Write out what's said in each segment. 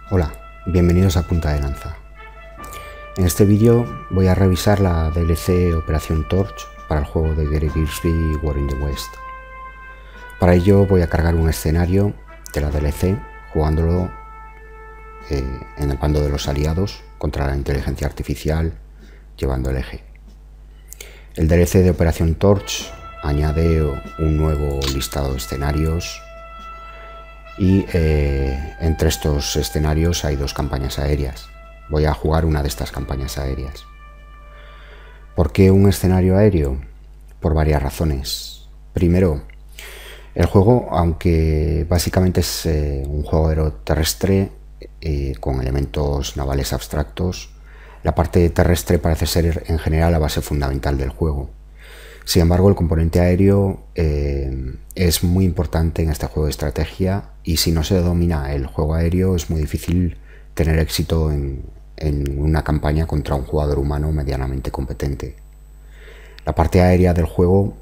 Hola, bienvenidos a Punta de Lanza. En este vídeo voy a revisar la DLC Operación Torch para el juego de Gary Birsby War in the West. Para ello voy a cargar un escenario de la DLC jugándolo en el bando de los aliados contra la inteligencia artificial llevando el eje. El DLC de Operación Torch añade un nuevo listado de escenarios y entre estos escenarios hay dos campañas aéreas. Voy a jugar una de estas campañas aéreas. ¿Por qué un escenario aéreo? Por varias razones. Primero, el juego, aunque básicamente es un juego aeroterrestre con elementos navales abstractos, la parte terrestre parece ser en general la base fundamental del juego. Sin embargo, el componente aéreo es muy importante en este juego de estrategia, y si no se domina el juego aéreo es muy difícil tener éxito en una campaña contra un jugador humano medianamente competente. La parte aérea del juego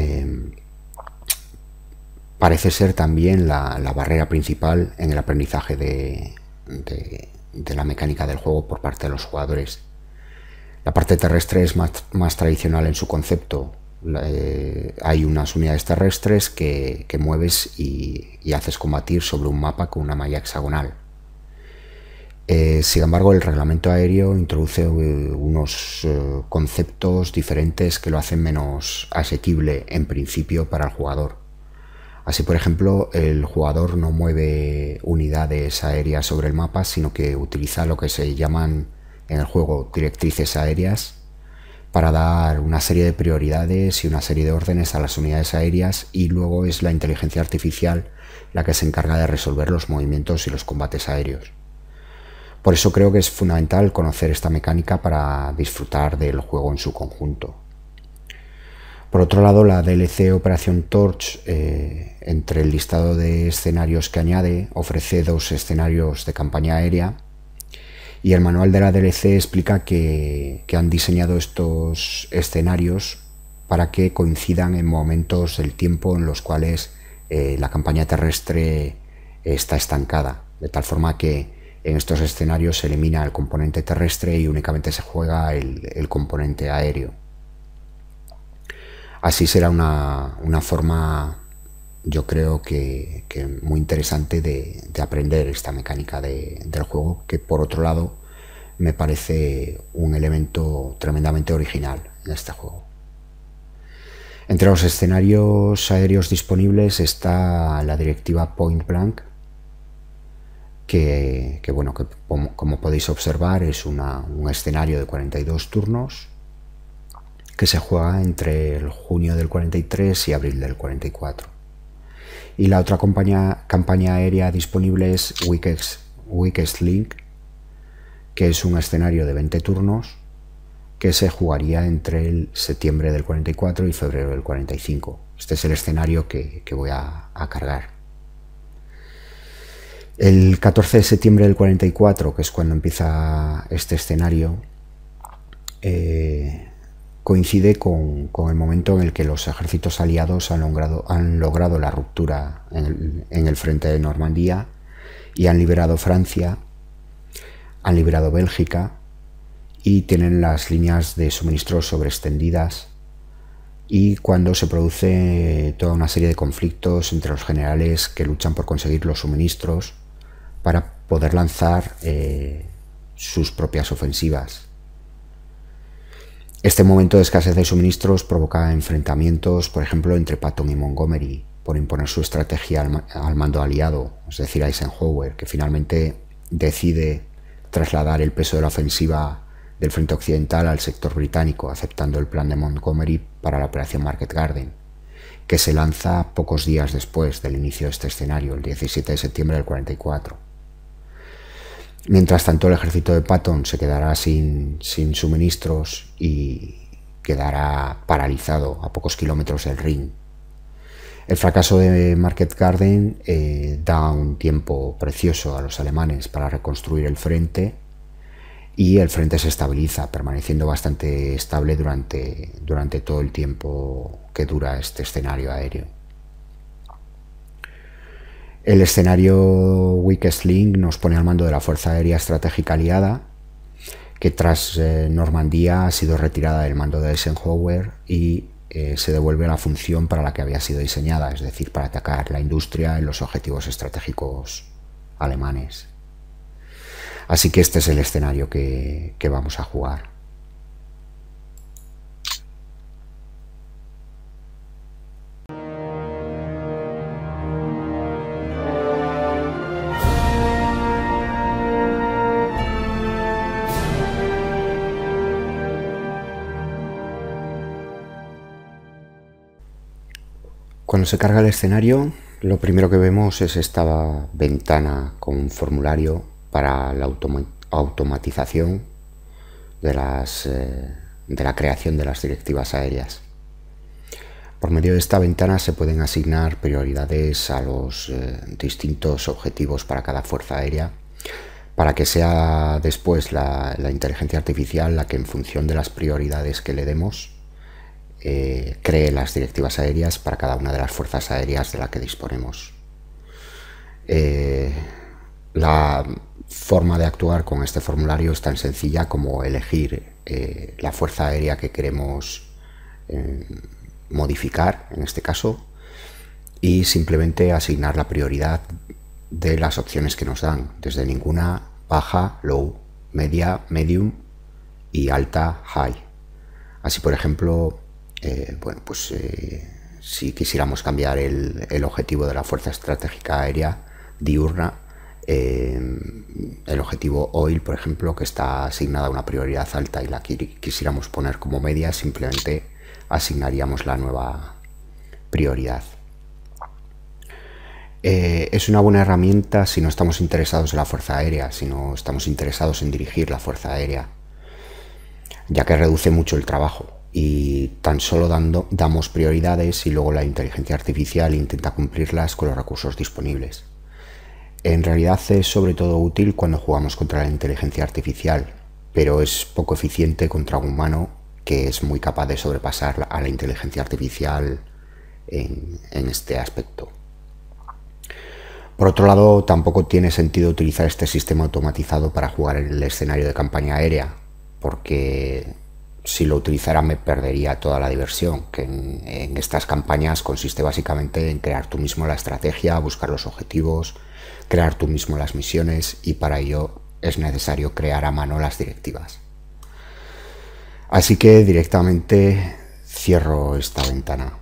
parece ser también la barrera principal en el aprendizaje de la mecánica del juego por parte de los jugadores. La parte terrestre es más tradicional en su concepto. Hay unas unidades terrestres que mueves y haces combatir sobre un mapa con una malla hexagonal. Sin embargo, el reglamento aéreo introduce unos conceptos diferentes que lo hacen menos asequible en principio para el jugador. Así, por ejemplo, el jugador no mueve unidades aéreas sobre el mapa, sino que utiliza lo que se llaman en el juego directrices aéreas para dar una serie de prioridades y una serie de órdenes a las unidades aéreas, y luego es la inteligencia artificial la que se encarga de resolver los movimientos y los combates aéreos. Por eso creo que es fundamental conocer esta mecánica para disfrutar del juego en su conjunto. Por otro lado, la DLC Operación Torch, entre el listado de escenarios que añade, ofrece dos escenarios de campaña aérea, y el manual de la DLC explica que han diseñado estos escenarios para que coincidan en momentos del tiempo en los cuales la campaña terrestre está estancada, de tal forma que en estos escenarios se elimina el componente terrestre y únicamente se juega el componente aéreo. Así será una forma, yo creo que muy interesante de aprender esta mecánica del juego, que por otro lado me parece un elemento tremendamente original en este juego. Entre los escenarios aéreos disponibles está la directiva Point Blank, que como podéis observar es un escenario de 42 turnos que se juega entre el junio del 43 y abril del 44. Y la otra campaña aérea disponible es Weakest Link, que es un escenario de 20 turnos que se jugaría entre el septiembre del 44 y febrero del 45. Este es el escenario que voy a cargar. El 14 de septiembre del 44, que es cuando empieza este escenario, coincide con el momento en el que los ejércitos aliados han logrado la ruptura en el frente de Normandía y han liberado Francia, han liberado Bélgica y tienen las líneas de suministro sobreextendidas, y cuando se produce toda una serie de conflictos entre los generales que luchan por conseguir los suministros para poder lanzar sus propias ofensivas. Este momento de escasez de suministros provoca enfrentamientos, por ejemplo, entre Patton y Montgomery, por imponer su estrategia al mando aliado, es decir, Eisenhower, que finalmente decide trasladar el peso de la ofensiva del frente occidental al sector británico, aceptando el plan de Montgomery para la operación Market Garden, que se lanza pocos días después del inicio de este escenario, el 17 de septiembre del 44. Mientras tanto, el ejército de Patton se quedará sin suministros y quedará paralizado a pocos kilómetros del Rin. El fracaso de Market Garden da un tiempo precioso a los alemanes para reconstruir el frente, y el frente se estabiliza, permaneciendo bastante estable durante todo el tiempo que dura este escenario aéreo. El escenario Weakest Link nos pone al mando de la Fuerza Aérea Estratégica Aliada, que tras Normandía ha sido retirada del mando de Eisenhower y se devuelve a la función para la que había sido diseñada, es decir, para atacar la industria en los objetivos estratégicos alemanes. Así que este es el escenario que vamos a jugar. Cuando se carga el escenario, lo primero que vemos es esta ventana con un formulario para la automatización de la creación de las directivas aéreas. Por medio de esta ventana se pueden asignar prioridades a los distintos objetivos para cada fuerza aérea, para que sea después la inteligencia artificial la que, en función de las prioridades que le demos, cree las directivas aéreas para cada una de las fuerzas aéreas de la que disponemos. La forma de actuar con este formulario es tan sencilla como elegir la fuerza aérea que queremos modificar, en este caso, y simplemente asignar la prioridad de las opciones que nos dan, desde ninguna, baja, low, media, medium y alta, high. Así, por ejemplo, si quisiéramos cambiar el objetivo de la Fuerza Estratégica Aérea diurna, el objetivo Oil, por ejemplo, que está asignada una prioridad alta y la quisiéramos poner como media, simplemente asignaríamos la nueva prioridad. Es una buena herramienta si no estamos interesados en la Fuerza Aérea, si no estamos interesados en dirigir la Fuerza Aérea, ya que reduce mucho el trabajo. Y tan solo damos prioridades y luego la inteligencia artificial intenta cumplirlas con los recursos disponibles. En realidad es sobre todo útil cuando jugamos contra la inteligencia artificial, pero es poco eficiente contra un humano que es muy capaz de sobrepasar a la inteligencia artificial en este aspecto. Por otro lado, tampoco tiene sentido utilizar este sistema automatizado para jugar en el escenario de campaña aérea, porque si lo utilizara me perdería toda la diversión, que en estas campañas consiste básicamente en crear tú mismo la estrategia, buscar los objetivos, crear tú mismo las misiones, y para ello es necesario crear a mano las directivas. Así que directamente cierro esta ventana.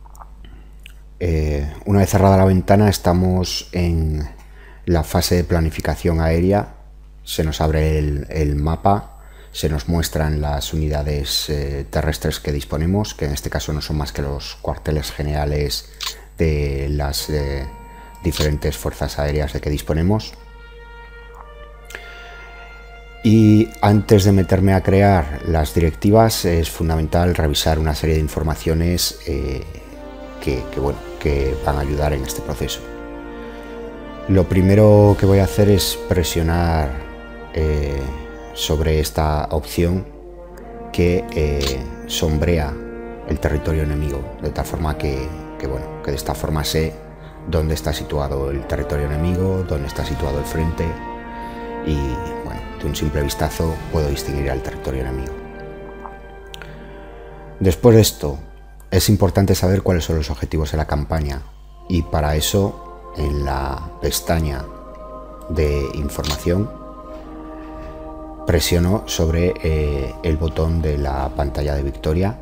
Una vez cerrada la ventana, estamos en la fase de planificación aérea. Se nos abre el mapa. Se nos muestran las unidades terrestres que disponemos, que en este caso no son más que los cuarteles generales de las diferentes fuerzas aéreas de que disponemos. Y antes de meterme a crear las directivas es fundamental revisar una serie de informaciones que van a ayudar en este proceso. Lo primero que voy a hacer es presionar sobre esta opción que sombrea el territorio enemigo, de tal forma que de esta forma sé dónde está situado el territorio enemigo, dónde está situado el frente, y bueno, de un simple vistazo puedo distinguir al territorio enemigo. Después de esto, es importante saber cuáles son los objetivos de la campaña, y para eso, en la pestaña de información, presiono sobre el botón de la pantalla de victoria,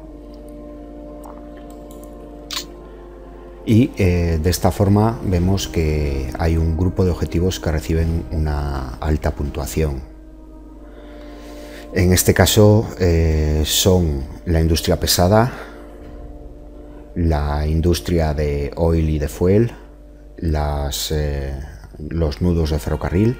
y de esta forma vemos que hay un grupo de objetivos que reciben una alta puntuación. En este caso son la industria pesada, la industria de oil y de fuel, los nudos de ferrocarril,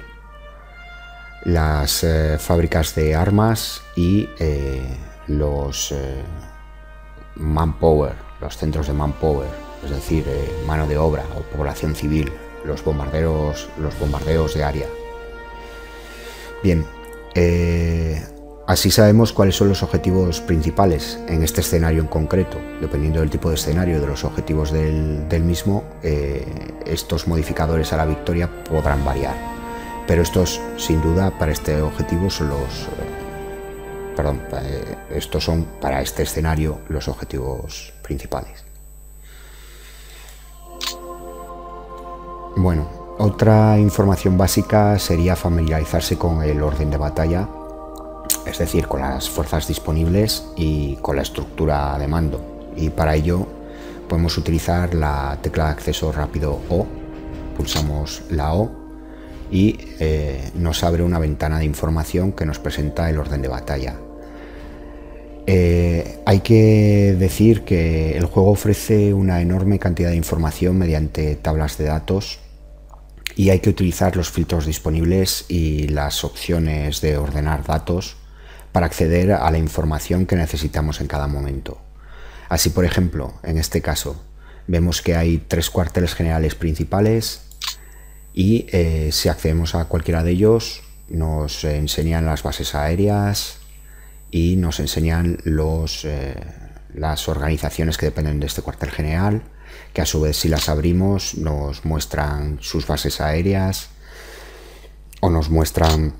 las fábricas de armas y los manpower, los centros de manpower, es decir, mano de obra o población civil, los bombardeos de área. Bien, Así sabemos cuáles son los objetivos principales en este escenario en concreto. Dependiendo del tipo de escenario y de los objetivos del mismo, estos modificadores a la victoria podrán variar. Pero estos, sin duda, para este objetivo son estos son para este escenario los objetivos principales. Bueno, otra información básica sería familiarizarse con el orden de batalla, es decir, con las fuerzas disponibles y con la estructura de mando. Y para ello podemos utilizar la tecla de acceso rápido O, pulsamos la O y nos abre una ventana de información que nos presenta el orden de batalla. Hay que decir que el juego ofrece una enorme cantidad de información mediante tablas de datos y hay que utilizar los filtros disponibles y las opciones de ordenar datos para acceder a la información que necesitamos en cada momento. Así, por ejemplo, en este caso, vemos que hay 3 cuarteles generales principales y si accedemos a cualquiera de ellos nos enseñan las bases aéreas y nos enseñan las organizaciones que dependen de este cuartel general, que a su vez si las abrimos nos muestran sus bases aéreas o nos muestran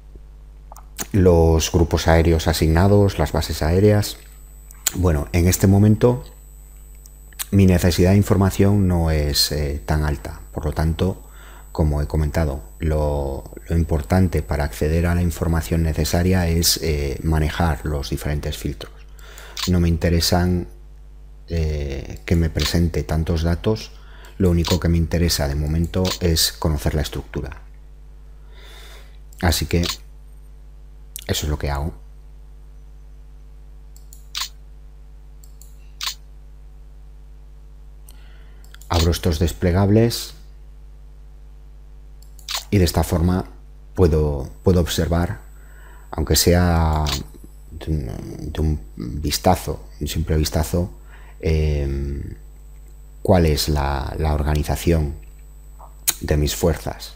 los grupos aéreos asignados, las bases aéreas. Bueno, en este momento mi necesidad de información no es tan alta, por lo tanto, como he comentado, lo importante para acceder a la información necesaria es manejar los diferentes filtros. No me interesan que me presente tantos datos, lo único que me interesa de momento es conocer la estructura. Así que eso es lo que hago. Abro estos desplegables y de esta forma puedo observar, aunque sea de un vistazo, un simple vistazo, cuál es la organización de mis fuerzas.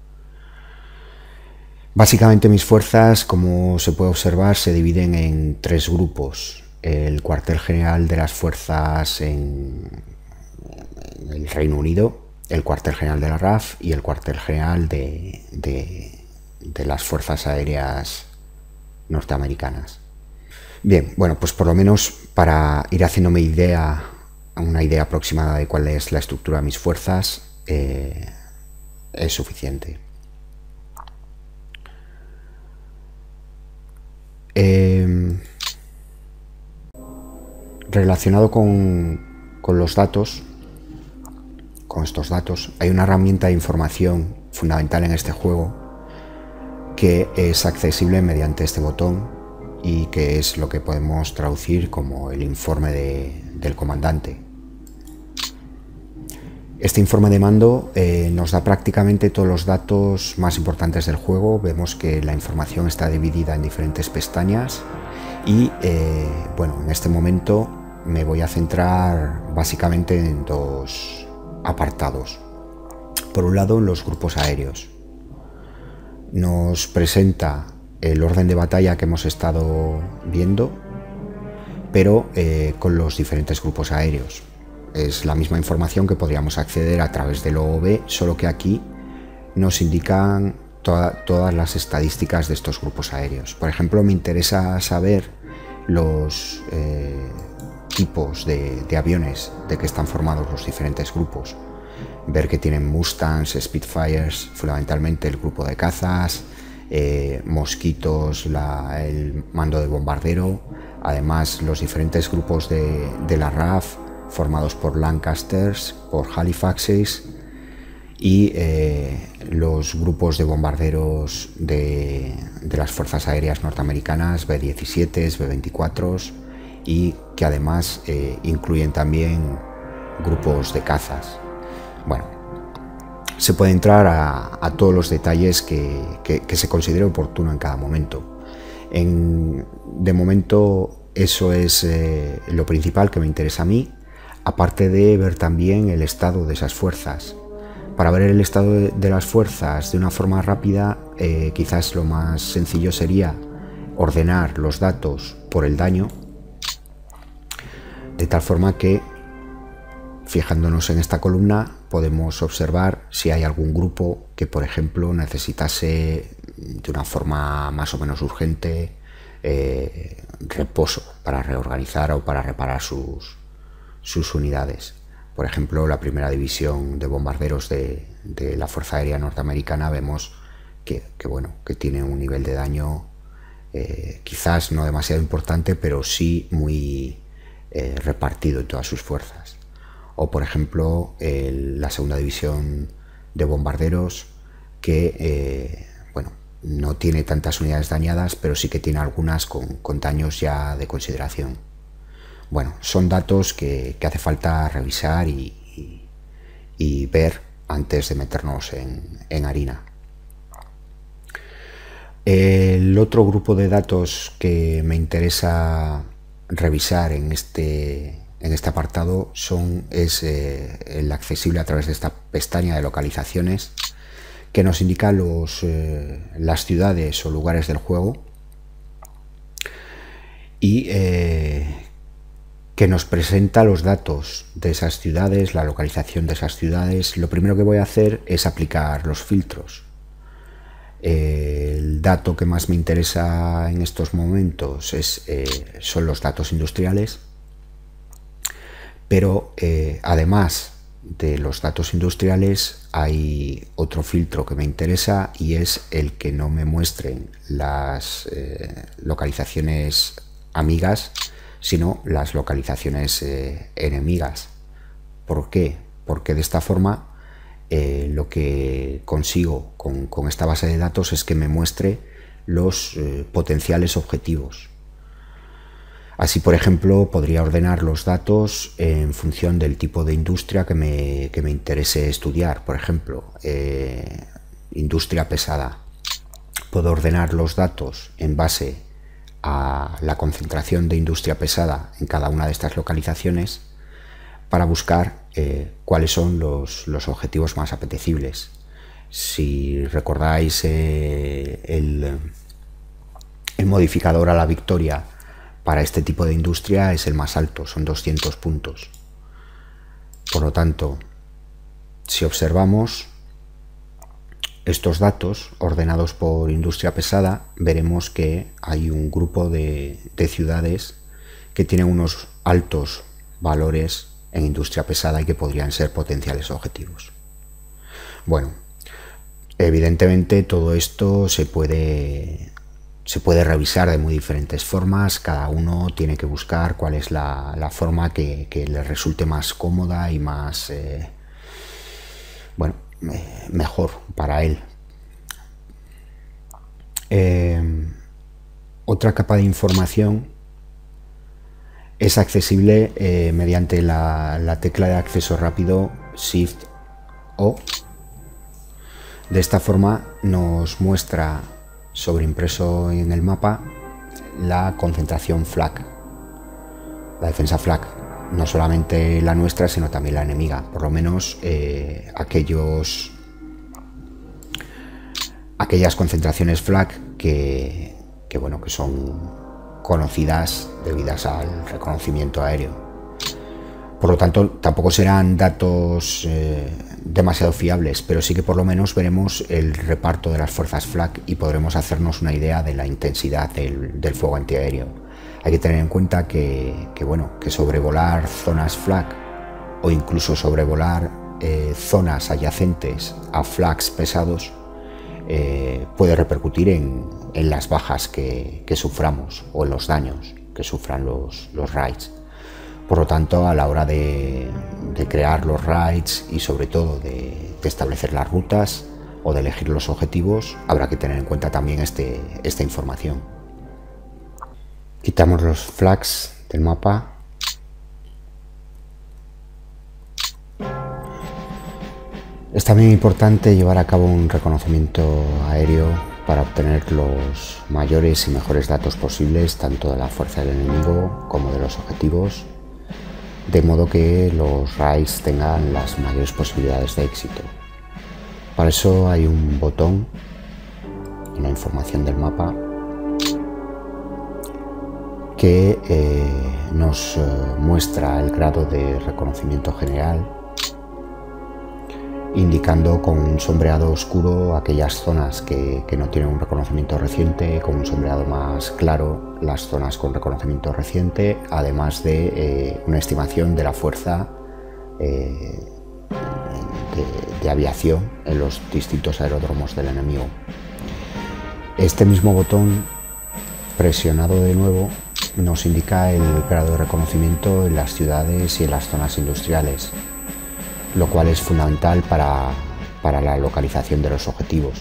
Básicamente mis fuerzas, como se puede observar, se dividen en 3 grupos. El cuartel general de las fuerzas en el Reino Unido, el cuartel general de la RAF y el cuartel general de las fuerzas aéreas norteamericanas. Bien, bueno, pues por lo menos para ir haciéndome una idea aproximada de cuál es la estructura de mis fuerzas, es suficiente. Relacionado con los datos, con estos datos, hay una herramienta de información fundamental en este juego que es accesible mediante este botón y que es lo que podemos traducir como el informe del comandante. Este informe de mando nos da prácticamente todos los datos más importantes del juego. Vemos que la información está dividida en diferentes pestañas y bueno, en este momento me voy a centrar básicamente en 2 apartados. Por un lado, en los grupos aéreos. Nos presenta el orden de batalla que hemos estado viendo, pero con los diferentes grupos aéreos. Es la misma información que podríamos acceder a través del OOB, solo que aquí nos indican todas las estadísticas de estos grupos aéreos. Por ejemplo, me interesa saber los tipos de aviones de que están formados los diferentes grupos. Ver que tienen Mustangs, Spitfires, fundamentalmente el grupo de cazas, Mosquitos, el mando de bombardero, además los diferentes grupos de la RAF formados por Lancasters, por Halifaxes y los grupos de bombarderos de las fuerzas aéreas norteamericanas, B-17s, B-24s, y que además incluyen también grupos de cazas. Bueno, se puede entrar a todos los detalles que se considere oportuno en cada momento. De momento eso es lo principal que me interesa a mí, aparte de ver también el estado de esas fuerzas. Para ver el estado de las fuerzas de una forma rápida, quizás lo más sencillo sería ordenar los datos por el daño, de tal forma que, fijándonos en esta columna, podemos observar si hay algún grupo que, por ejemplo, necesitase de una forma más o menos urgente reposo para reorganizar o para reparar sus unidades. Por ejemplo, la primera división de bombarderos de la Fuerza Aérea Norteamericana vemos que tiene un nivel de daño quizás no demasiado importante, pero sí muy repartido en todas sus fuerzas. O, por ejemplo, la segunda división de bombarderos que no tiene tantas unidades dañadas, pero sí que tiene algunas con daños ya de consideración. Bueno, son datos que hace falta revisar y ver antes de meternos en harina. El otro grupo de datos que me interesa revisar en este apartado es el accesible a través de esta pestaña de localizaciones, que nos indica las ciudades o lugares del juego y que nos presenta los datos de esas ciudades, la localización de esas ciudades. Lo primero que voy a hacer es aplicar los filtros. El dato que más me interesa en estos momentos son los datos industriales, pero además de los datos industriales hay otro filtro que me interesa, y es el que no me muestren las localizaciones amigas, sino las localizaciones enemigas. ¿Por qué? Porque de esta forma lo que consigo con esta base de datos es que me muestre los potenciales objetivos. Así, por ejemplo, podría ordenar los datos en función del tipo de industria que me interese estudiar. Por ejemplo, industria pesada. Puedo ordenar los datos en base a la concentración de industria pesada en cada una de estas localizaciones para buscar cuáles son los objetivos más apetecibles. Si recordáis, el modificador a la victoria para este tipo de industria es el más alto, son 200 puntos. Por lo tanto, si observamos estos datos ordenados por industria pesada, veremos que hay un grupo de ciudades que tienen unos altos valores en industria pesada y que podrían ser potenciales objetivos. Bueno, evidentemente todo esto se puede revisar de muy diferentes formas. Cada uno tiene que buscar cuál es la forma que le resulte más cómoda y más mejor para él. Otra capa de información es accesible mediante la tecla de acceso rápido Shift O. De esta forma nos muestra sobreimpreso en el mapa la concentración FLAG, la defensa FLAG, no solamente la nuestra sino también la enemiga, por lo menos aquellas concentraciones FLAG que son conocidas debidas al reconocimiento aéreo. Por lo tanto, tampoco serán datos demasiado fiables, pero sí que por lo menos veremos el reparto de las fuerzas FLAG y podremos hacernos una idea de la intensidad del fuego antiaéreo. Hay que tener en cuenta que sobrevolar zonas FLAG o incluso sobrevolar zonas adyacentes a FLAGs pesados puede repercutir en las bajas que suframos o en los daños que sufran los raids. Por lo tanto, a la hora de crear los raids y sobre todo de establecer las rutas o de elegir los objetivos, habrá que tener en cuenta también esta información. Quitamos los flags del mapa. Es también importante llevar a cabo un reconocimiento aéreo para obtener los mayores y mejores datos posibles, tanto de la fuerza del enemigo como de los objetivos, de modo que los raids tengan las mayores posibilidades de éxito. Para eso hay un botón en la información del mapa que nos muestra el grado de reconocimiento general, indicando con un sombreado oscuro aquellas zonas que no tienen un reconocimiento reciente, con un sombreado más claro las zonas con reconocimiento reciente, además de una estimación de la fuerza de aviación en los distintos aeródromos del enemigo. Este mismo botón, presionado de nuevo, nos indica el grado de reconocimiento en las ciudades y en las zonas industriales, lo cual es fundamental para la localización de los objetivos.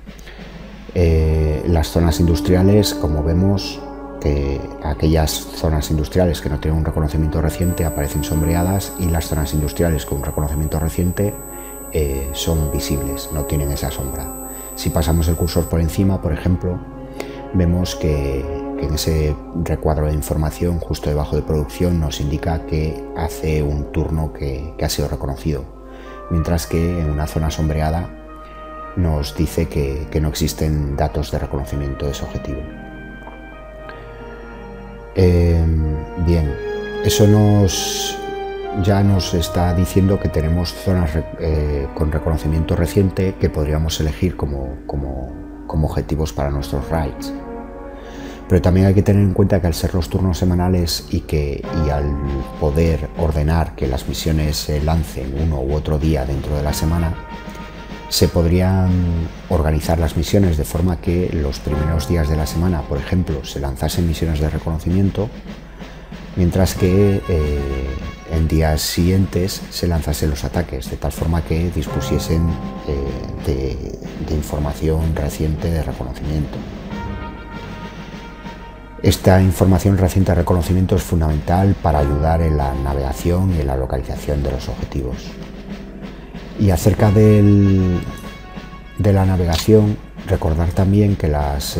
Las zonas industriales, como vemos, aquellas zonas industriales que no tienen un reconocimiento reciente aparecen sombreadas, y las zonas industriales con un reconocimiento reciente son visibles, no tienen esa sombra. Si pasamos el cursor por encima, por ejemplo, vemos que en ese recuadro de información justo debajo de producción nos indica que hace un turno que ha sido reconocido, mientras que en una zona sombreada nos dice que no existen datos de reconocimiento de ese objetivo. Bien, eso ya nos está diciendo que tenemos zonas con reconocimiento reciente que podríamos elegir como objetivos para nuestros raids. Pero también hay que tener en cuenta que al ser los turnos semanales y al poder ordenar que las misiones se lancen uno u otro día dentro de la semana, se podrían organizar las misiones de forma que los primeros días de la semana, por ejemplo, se lanzasen misiones de reconocimiento, mientras que en días siguientes se lanzasen los ataques, de tal forma que dispusiesen de información reciente de reconocimiento. Esta información reciente de reconocimiento es fundamental para ayudar en la navegación y en la localización de los objetivos. Y acerca de la navegación, recordar también que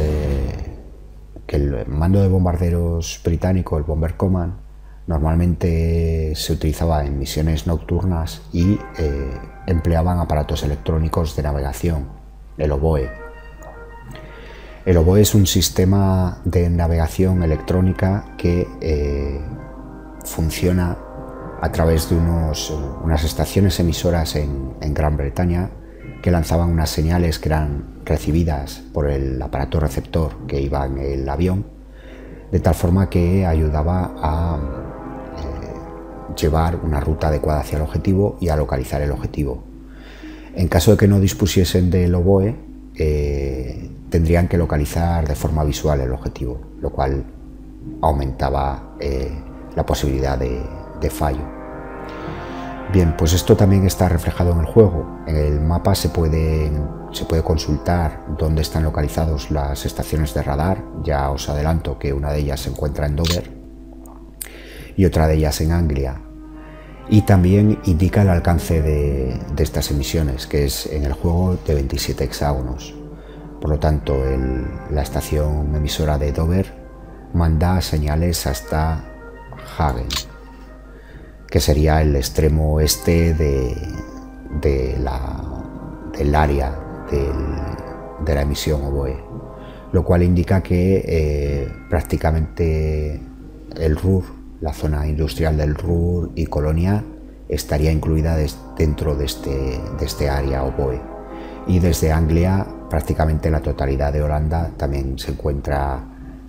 el mando de bombarderos británico, el Bomber Command, normalmente se utilizaba en misiones nocturnas y empleaban aparatos electrónicos de navegación, el oboe. El oboe es un sistema de navegación electrónica que funciona a través de unas estaciones emisoras en Gran Bretaña que lanzaban unas señales que eran recibidas por el aparato receptor que iba en el avión, de tal forma que ayudaba a llevar una ruta adecuada hacia el objetivo y a localizar el objetivo. En caso de que no dispusiesen del oboe, tendrían que localizar de forma visual el objetivo, lo cual aumentaba la posibilidad de fallo. Bien, pues esto también está reflejado en el juego. En el mapa se puede consultar dónde están localizadas las estaciones de radar. Ya os adelanto que una de ellas se encuentra en Dover y otra de ellas en Anglia. Y también indica el alcance de estas emisiones, que es en el juego de 27 hexágonos. Por lo tanto, la estación emisora de Dover manda señales hasta Hagen, que sería el extremo oeste del área de la emisión oboe, lo cual indica que prácticamente el Ruhr, la zona industrial del Ruhr y Colonia, estaría incluida dentro de este área oboe. Y desde Anglia, prácticamente la totalidad de Holanda también se encuentra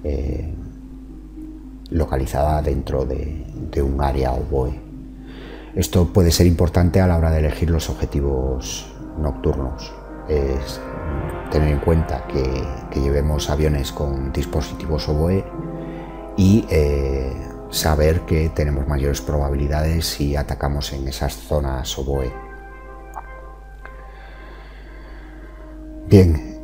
localizada dentro de un área oboe. Esto puede ser importante a la hora de elegir los objetivos nocturnos. Es tener en cuenta que llevemos aviones con dispositivos oboe y saber que tenemos mayores probabilidades si atacamos en esas zonas oboe. Bien,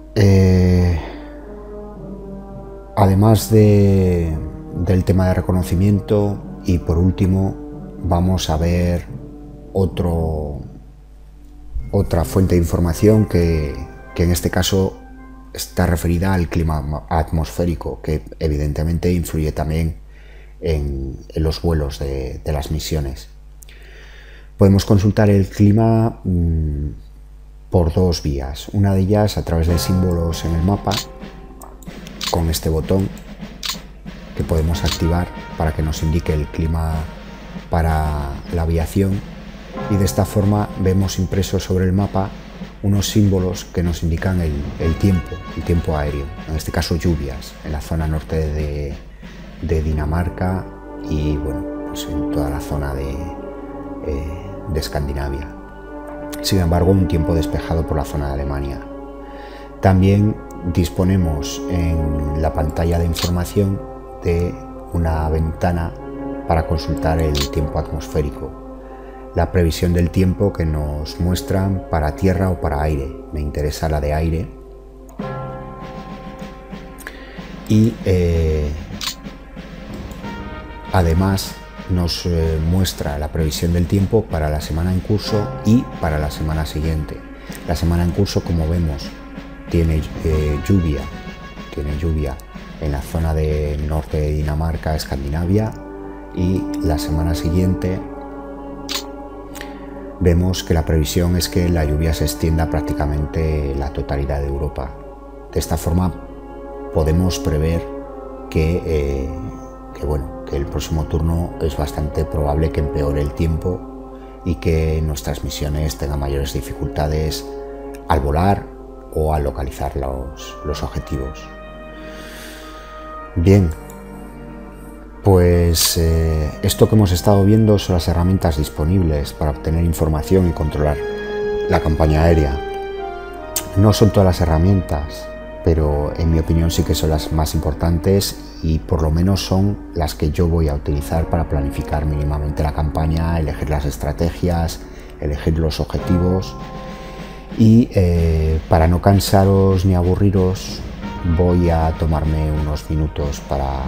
además del tema de reconocimiento, y por último vamos a ver otra fuente de información que en este caso está referida al clima atmosférico, que evidentemente influye también en los vuelos de las misiones. Podemos consultar el clima por dos vías. Una de ellas a través de símbolos en el mapa, con este botón que podemos activar para que nos indique el clima para la aviación, y de esta forma vemos impresos sobre el mapa unos símbolos que nos indican el tiempo aéreo, en este caso lluvias, en la zona norte de Dinamarca y bueno, pues en toda la zona de Escandinavia. Sin embargo, un tiempo despejado por la zona de Alemania. También disponemos en la pantalla de información de una ventana para consultar el tiempo atmosférico, la previsión del tiempo que nos muestran para tierra o para aire. Me interesa la de aire. Y además nos muestra la previsión del tiempo para la semana en curso y para la semana siguiente. La semana en curso, como vemos, tiene lluvia en la zona de norte de Dinamarca, Escandinavia, y la semana siguiente vemos que la previsión es que la lluvia se extienda prácticamente la totalidad de Europa. De esta forma podemos prever que el próximo turno es bastante probable que empeore el tiempo y que nuestras misiones tengan mayores dificultades al volar o al localizar los objetivos. Bien, pues esto que hemos estado viendo son las herramientas disponibles para obtener información y controlar la campaña aérea. No son todas las herramientas, pero en mi opinión sí que son las más importantes y por lo menos son las que yo voy a utilizar para planificar mínimamente la campaña, elegir las estrategias, elegir los objetivos. Y para no cansaros ni aburriros, voy a tomarme unos minutos para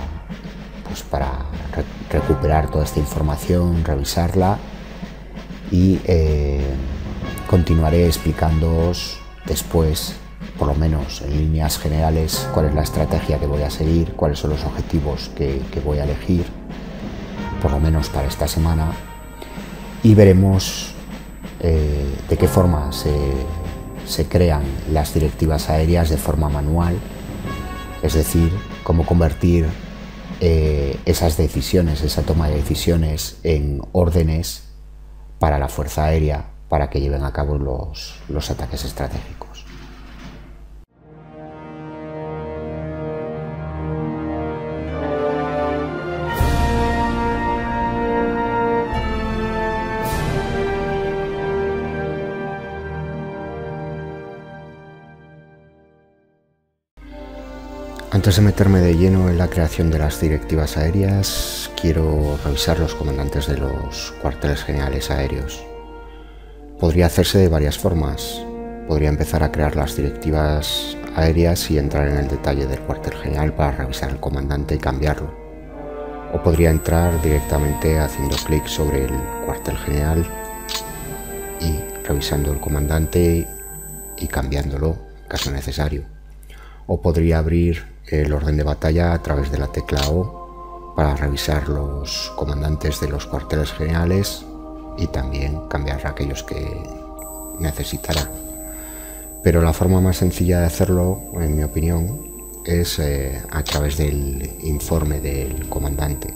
recuperar toda esta información, revisarla y continuaré explicándoos después, por lo menos en líneas generales, cuál es la estrategia que voy a seguir, cuáles son los objetivos que voy a elegir, por lo menos para esta semana, y veremos de qué forma se crean las directivas aéreas de forma manual, es decir, cómo convertir esas decisiones, esa toma de decisiones en órdenes para la Fuerza Aérea para que lleven a cabo los ataques estratégicos. Antes de meterme de lleno en la creación de las directivas aéreas, quiero revisar los comandantes de los cuarteles generales aéreos. Podría hacerse de varias formas. Podría empezar a crear las directivas aéreas y entrar en el detalle del cuartel general para revisar el comandante y cambiarlo. O podría entrar directamente haciendo clic sobre el cuartel general y revisando el comandante y cambiándolo en caso necesario. O podría abrir el orden de batalla a través de la tecla O para revisar los comandantes de los cuarteles generales y también cambiar aquellos que necesitará. Pero la forma más sencilla de hacerlo, en mi opinión, es a través del informe del comandante.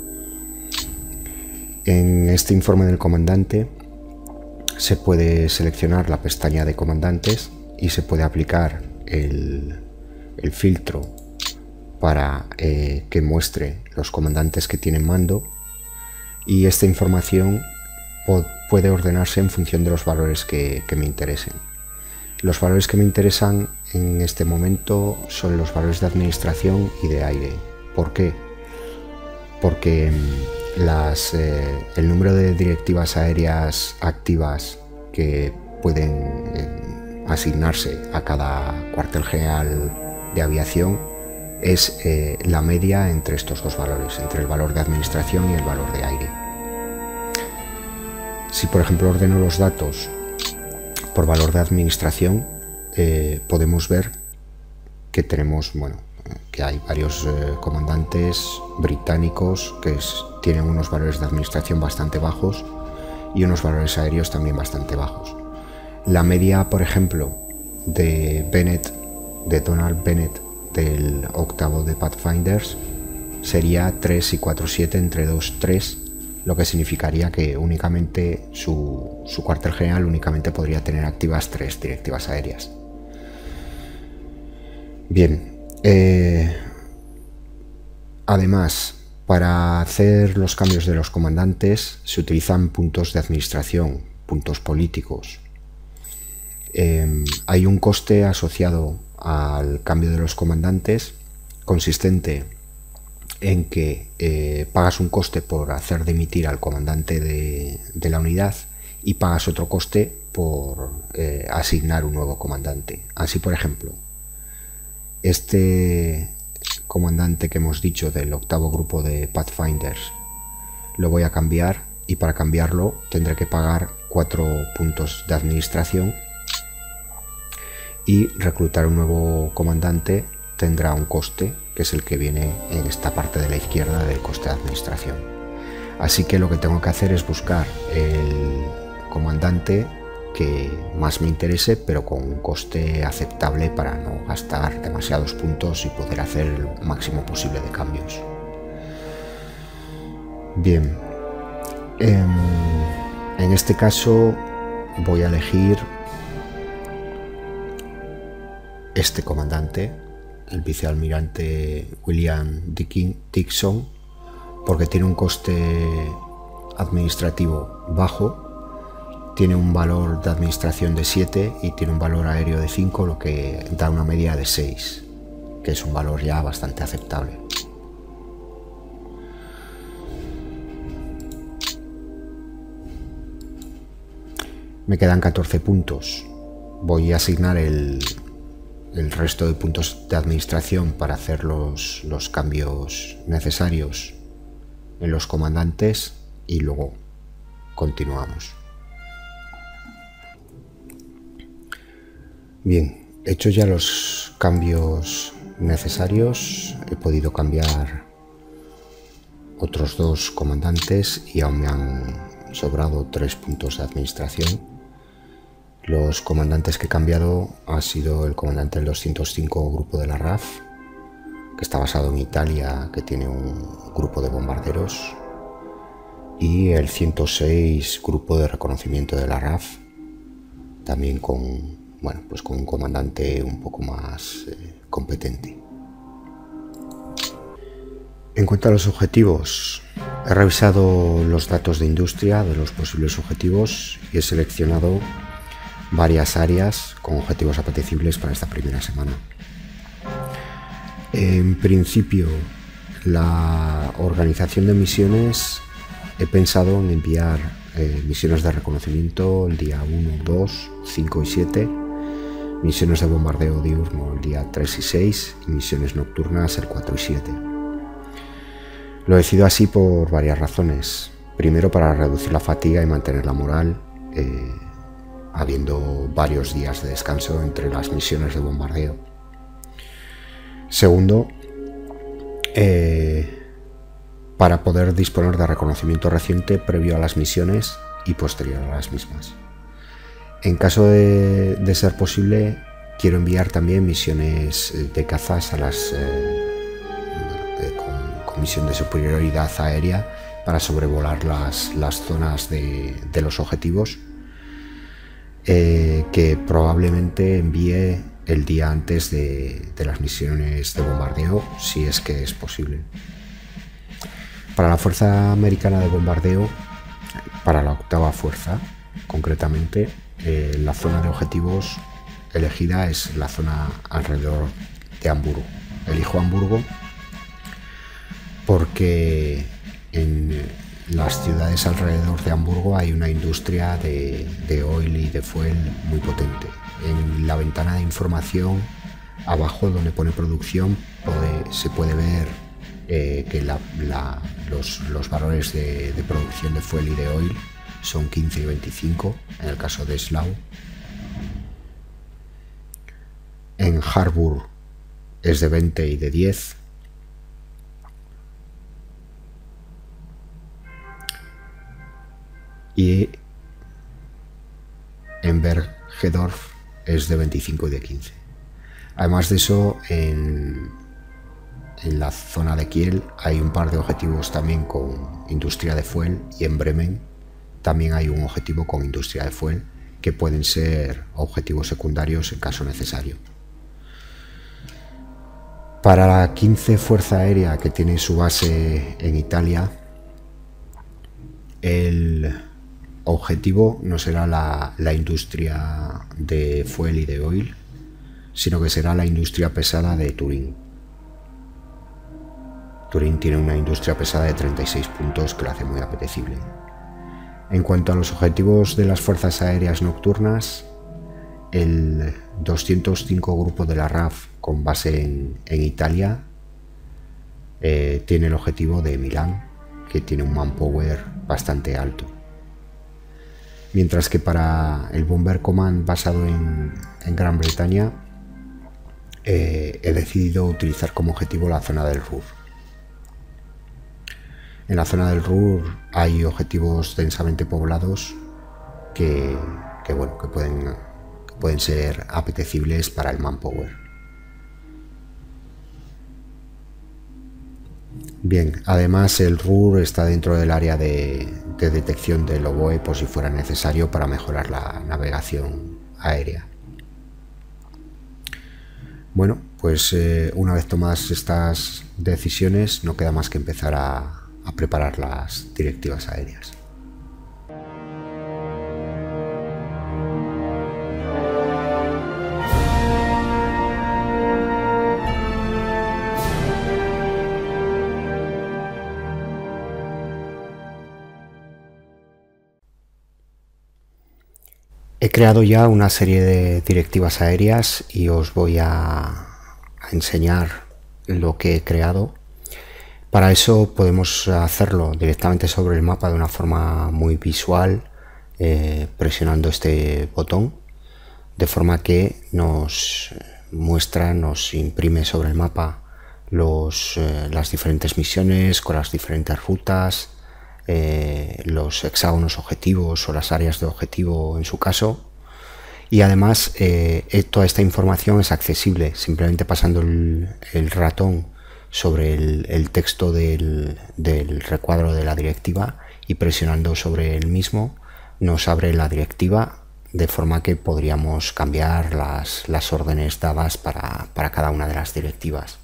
En este informe del comandante se puede seleccionar la pestaña de comandantes y se puede aplicar el filtro para que muestre los comandantes que tienen mando, y esta información puede ordenarse en función de los valores que me interesen. Los valores que me interesan en este momento son los valores de administración y de aire. ¿Por qué? Porque el número de directivas aéreas activas que pueden asignarse a cada cuartel general de aviación es la media entre estos dos valores, entre el valor de administración y el valor de aire. Si por ejemplo ordeno los datos por valor de administración, podemos ver que tenemos, que hay varios comandantes británicos que tienen unos valores de administración bastante bajos y unos valores aéreos también bastante bajos. La media, por ejemplo, de Donald Bennett, del octavo de Pathfinders, sería 3 y 4, 7 entre 2, 3, lo que significaría que únicamente su cuartel general únicamente podría tener activas 3 directivas aéreas. Bien, además, para hacer los cambios de los comandantes se utilizan puntos de administración, puntos políticos. Hay un coste asociado al cambio de los comandantes consistente en que pagas un coste por hacer dimitir al comandante de la unidad y pagas otro coste por asignar un nuevo comandante. Así, por ejemplo, este comandante que hemos dicho del octavo grupo de Pathfinders lo voy a cambiar, y para cambiarlo tendré que pagar 4 puntos de administración, y reclutar un nuevo comandante tendrá un coste que es el que viene en esta parte de la izquierda del coste de administración. Así que lo que tengo que hacer es buscar el comandante que más me interese, pero con un coste aceptable para no gastar demasiados puntos y poder hacer el máximo posible de cambios. Bien, en este caso voy a elegir este comandante, el vicealmirante William Dixon, porque tiene un coste administrativo bajo, tiene un valor de administración de 7 y tiene un valor aéreo de 5, lo que da una media de 6, que es un valor ya bastante aceptable. Me quedan 14 puntos. Voy a asignar el resto de puntos de administración para hacer los cambios necesarios en los comandantes y luego continuamos. Bien, hechos ya los cambios necesarios, he podido cambiar otros 2 comandantes y aún me han sobrado 3 puntos de administración. Los comandantes que he cambiado ha sido el comandante del 205 grupo de la RAF, que está basado en Italia, que tiene un grupo de bombarderos, y el 106 grupo de reconocimiento de la RAF, también con un comandante un poco más competente. En cuanto a los objetivos, he revisado los datos de industria de los posibles objetivos y he seleccionado varias áreas con objetivos apetecibles para esta primera semana. En principio, la organización de misiones, he pensado en enviar misiones de reconocimiento el día 1, 2, 5 y 7, misiones de bombardeo diurno el día 3 y 6 y misiones nocturnas el 4 y 7. Lo decido así por varias razones. Primero, para reducir la fatiga y mantener la moral, habiendo varios días de descanso entre las misiones de bombardeo. Segundo, para poder disponer de reconocimiento reciente previo a las misiones y posterior a las mismas. En caso de ser posible, quiero enviar también misiones de cazas a las con misión de superioridad aérea para sobrevolar las zonas de los objetivos, que probablemente envíe el día antes de las misiones de bombardeo, si es que es posible. Para la Fuerza Americana de Bombardeo, para la octava fuerza concretamente, la zona de objetivos elegida es la zona alrededor de Hamburgo. Elijo Hamburgo porque en las ciudades alrededor de Hamburgo hay una industria de oil y de fuel muy potente. En la ventana de información, abajo donde pone producción, se puede ver que los valores de producción de fuel y de oil son 15 y 25 en el caso de Slough. En Harburg es de 20 y de 10. Y en Bergedorf es de 25 y de 15. Además de eso, en en la zona de Kiel hay un par de objetivos también con industria de fuel, y en Bremen también hay un objetivo con industria de fuel, que pueden ser objetivos secundarios en caso necesario. Para la 15 Fuerza Aérea, que tiene su base en Italia, el objetivo no será la industria de fuel y de oil, sino que será la industria pesada de Turín. Turín tiene una industria pesada de 36 puntos que lo hace muy apetecible. En cuanto a los objetivos de las fuerzas aéreas nocturnas, el 205 grupo de la RAF con base en Italia tiene el objetivo de Milán, que tiene un manpower bastante alto. Mientras que para el Bomber Command basado en Gran Bretaña, he decidido utilizar como objetivo la zona del Ruhr. En la zona del Ruhr hay objetivos densamente poblados que pueden ser apetecibles para el manpower. Bien, además el Ruhr está dentro del área de detección del oboe por si fuera necesario para mejorar la navegación aérea. Bueno, pues una vez tomadas estas decisiones, no queda más que empezar a preparar las directivas aéreas. He creado ya una serie de directivas aéreas y os voy a enseñar lo que he creado. Para eso podemos hacerlo directamente sobre el mapa de una forma muy visual, presionando este botón, de forma que nos muestra, nos imprime sobre el mapa las diferentes misiones con las diferentes rutas, los hexágonos objetivos o las áreas de objetivo en su caso, y además toda esta información es accesible simplemente pasando el ratón sobre el texto del recuadro de la directiva y presionando sobre el mismo nos abre la directiva, de forma que podríamos cambiar las órdenes dadas para cada una de las directivas.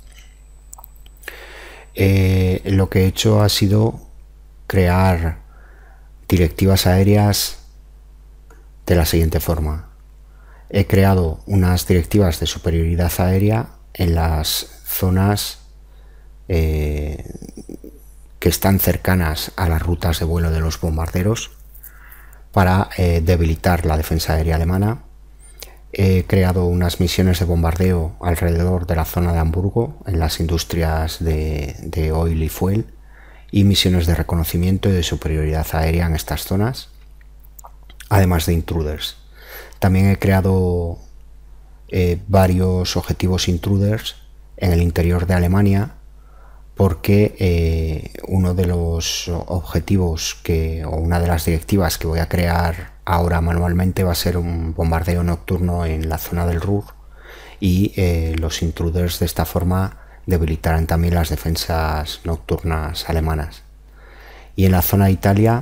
Lo que he hecho ha sido crear directivas aéreas de la siguiente forma. He creado unas directivas de superioridad aérea en las zonas que están cercanas a las rutas de vuelo de los bombarderos para debilitar la defensa aérea alemana. He creado unas misiones de bombardeo alrededor de la zona de Hamburgo en las industrias de oil y fuel, y misiones de reconocimiento y de superioridad aérea en estas zonas, además de intruders. También he creado varios objetivos intruders en el interior de Alemania, porque uno de los objetivos o una de las directivas que voy a crear ahora manualmente va a ser un bombardeo nocturno en la zona del Ruhr, y los intruders de esta forma debilitarán también las defensas nocturnas alemanas. Y en la zona de Italia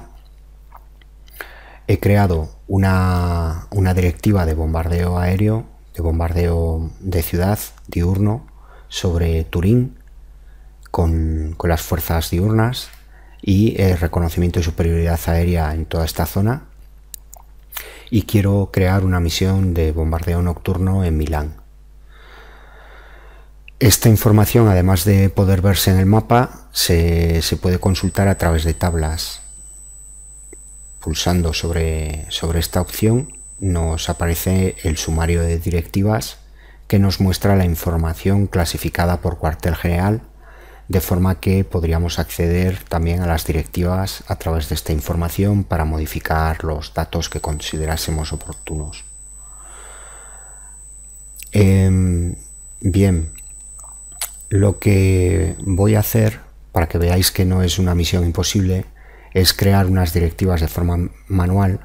he creado una directiva de bombardeo aéreo, de bombardeo de ciudad diurno sobre Turín con las fuerzas diurnas, y reconocimiento y superioridad aérea en toda esta zona. Y quiero crear una misión de bombardeo nocturno en Milán. Esta información, además de poder verse en el mapa, se puede consultar a través de tablas. Pulsando sobre esta opción nos aparece el sumario de directivas, que nos muestra la información clasificada por cuartel general, de forma que podríamos acceder también a las directivas a través de esta información para modificar los datos que considerásemos oportunos. Bien, lo que voy a hacer, para que veáis que no es una misión imposible, es crear unas directivas de forma manual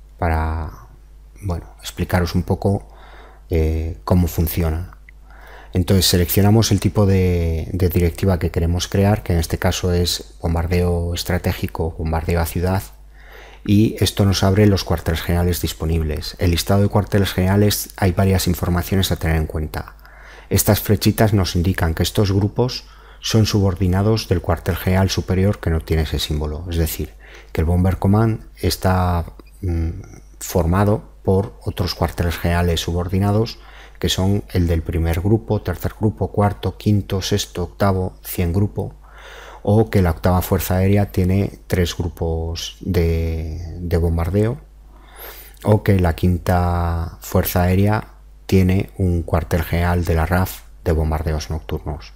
para explicaros un poco cómo funciona. Entonces seleccionamos el tipo de directiva que queremos crear, que en este caso es bombardeo estratégico, bombardeo a ciudad, y esto nos abre los cuarteles generales disponibles. El listado de cuarteles generales hay varias informaciones a tener en cuenta. Estas flechitas nos indican que estos grupos son subordinados del cuartel general superior que no tiene ese símbolo, es decir, que el Bomber Command está formado por otros cuarteles generales subordinados que son el del primer grupo, tercer grupo, cuarto, quinto, sexto, octavo, 100 grupo, o que la octava fuerza aérea tiene 3 grupos de bombardeo, o que la quinta fuerza aérea tiene un cuartel general de la RAF de bombardeos nocturnos.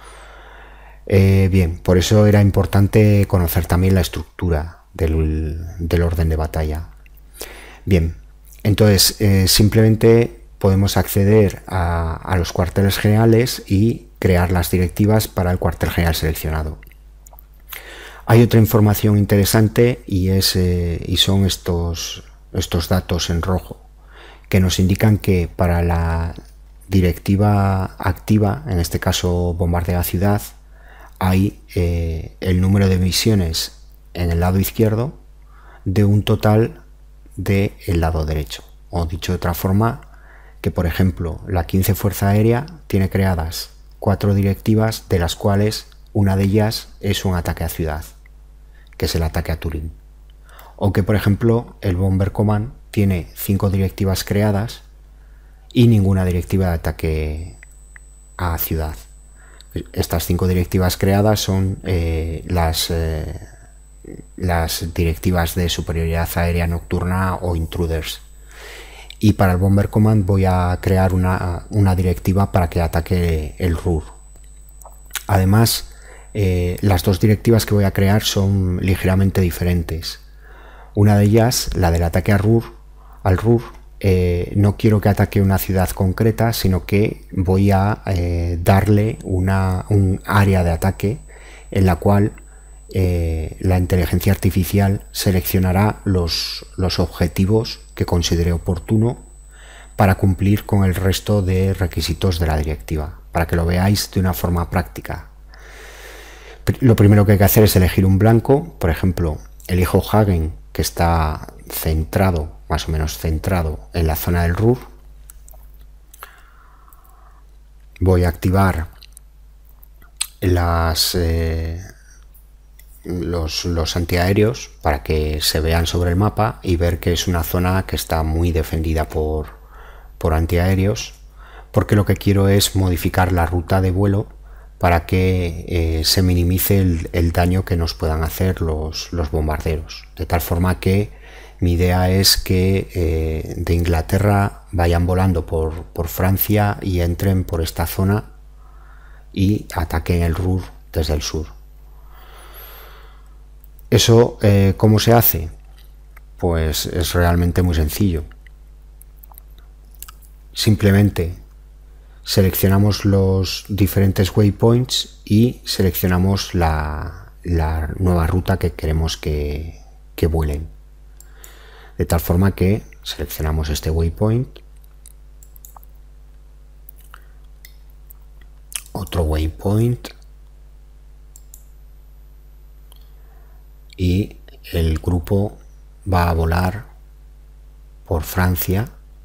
Bien, por eso era importante conocer también la estructura del orden de batalla. Bien, entonces simplemente podemos acceder a los cuarteles generales y crear las directivas para el cuartel general seleccionado. Hay otra información interesante y son estos datos en rojo, que nos indican que para la directiva activa, en este caso bombardeo a ciudad, hay el número de misiones en el lado izquierdo de un total del lado derecho. O dicho de otra forma, que por ejemplo la 15 Fuerza Aérea tiene creadas 4 directivas, de las cuales una de ellas es un ataque a ciudad, que es el ataque a Turín. O que por ejemplo el Bomber Command tiene 5 directivas creadas y ninguna directiva de ataque a ciudad. Estas 5 directivas creadas son las directivas de superioridad aérea nocturna o intruders. Y para el Bomber Command voy a crear una directiva para que ataque el RUR. Además, las 2 directivas que voy a crear son ligeramente diferentes. Una de ellas, la del ataque al RUR, no quiero que ataque una ciudad concreta, sino que voy a darle un área de ataque en la cual la inteligencia artificial seleccionará los objetivos que considere oportuno para cumplir con el resto de requisitos de la directiva, para que lo veáis de una forma práctica. Lo primero que hay que hacer es elegir un blanco. Por ejemplo, elijo Hagen, que está centrado, más o menos centrado en la zona del RUR. Voy a activar los antiaéreos para que se vean sobre el mapa y ver que es una zona que está muy defendida por antiaéreos, porque lo que quiero es modificar la ruta de vuelo para que se minimice el daño que nos puedan hacer los bombarderos, de tal forma que mi idea es que de Inglaterra vayan volando por Francia y entren por esta zona y ataquen el RUR desde el sur. Eso, ¿cómo se hace? Pues es realmente muy sencillo. Simplemente seleccionamos los diferentes waypoints y seleccionamos la nueva ruta que queremos que vuelen. De tal forma que seleccionamos este waypoint, otro waypoint y el grupo va a volar por Francia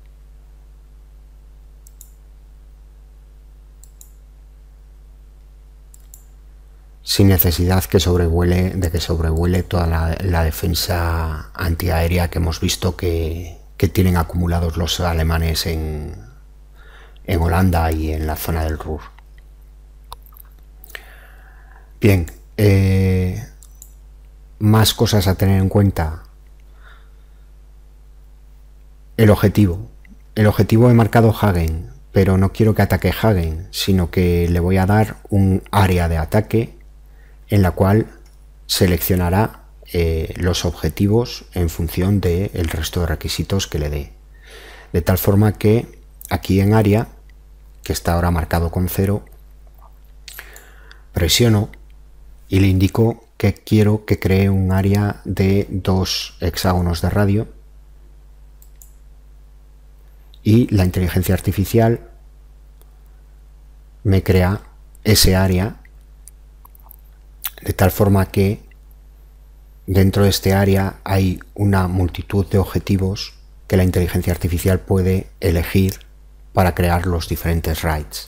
sin necesidad de que sobrevuele toda la defensa antiaérea que hemos visto que tienen acumulados los alemanes en Holanda y en la zona del Ruhr. Bien, más cosas a tener en cuenta. El objetivo. El objetivo he marcado Hagen, pero no quiero que ataque Hagen, sino que le voy a dar un área de ataque en la cual seleccionará los objetivos en función del resto de requisitos que le dé. De tal forma que aquí en área, que está ahora marcado con 0, presiono y le indico que quiero que cree un área de 2 hexágonos de radio, y la inteligencia artificial me crea ese área de tal forma que dentro de este área hay una multitud de objetivos que la inteligencia artificial puede elegir para crear los diferentes RAIDs.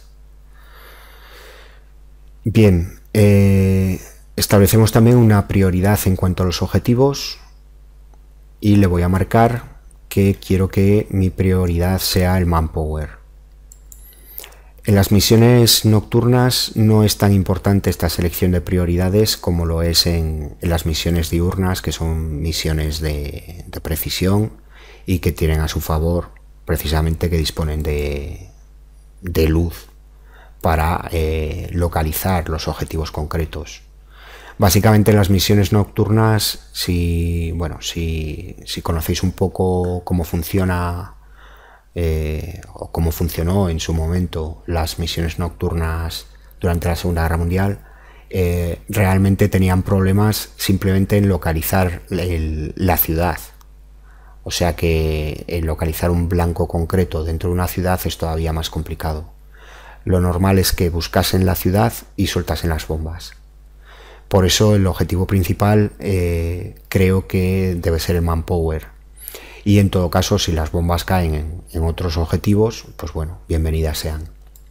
Bien, establecemos también una prioridad en cuanto a los objetivos y le voy a marcar que quiero que mi prioridad sea el manpower. En las misiones nocturnas no es tan importante esta selección de prioridades como lo es en las misiones diurnas, que son misiones de precisión y que tienen a su favor precisamente que disponen de luz para localizar los objetivos concretos. Básicamente las misiones nocturnas, si conocéis un poco cómo funciona o cómo funcionó en su momento las misiones nocturnas durante la Segunda Guerra Mundial, realmente tenían problemas simplemente en localizar la ciudad. O sea que localizar un blanco concreto dentro de una ciudad es todavía más complicado. Lo normal es que buscasen la ciudad y soltasen las bombas. Por eso el objetivo principal creo que debe ser el manpower. Y en todo caso, si las bombas caen en otros objetivos, pues bueno, bienvenidas sean.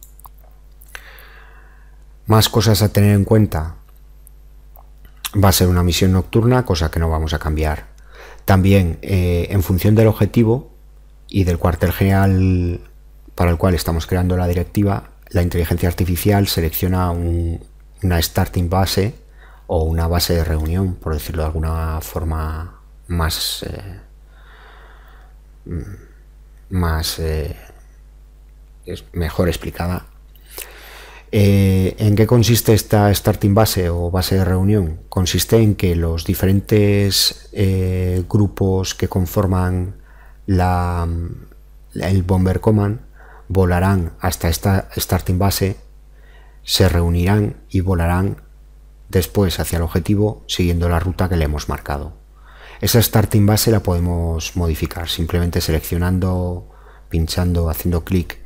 Más cosas a tener en cuenta. Va a ser una misión nocturna, cosa que no vamos a cambiar. También, en función del objetivo y del cuartel general para el cual estamos creando la directiva, la inteligencia artificial selecciona una starting base o una base de reunión, por decirlo de alguna forma mejor explicada. ¿En qué consiste esta starting base o base de reunión? Consiste en que los diferentes grupos que conforman el Bomber Command volarán hasta esta starting base, se reunirán y volarán después hacia el objetivo siguiendo la ruta que le hemos marcado. Esa starting base la podemos modificar simplemente seleccionando, pinchando, haciendo clic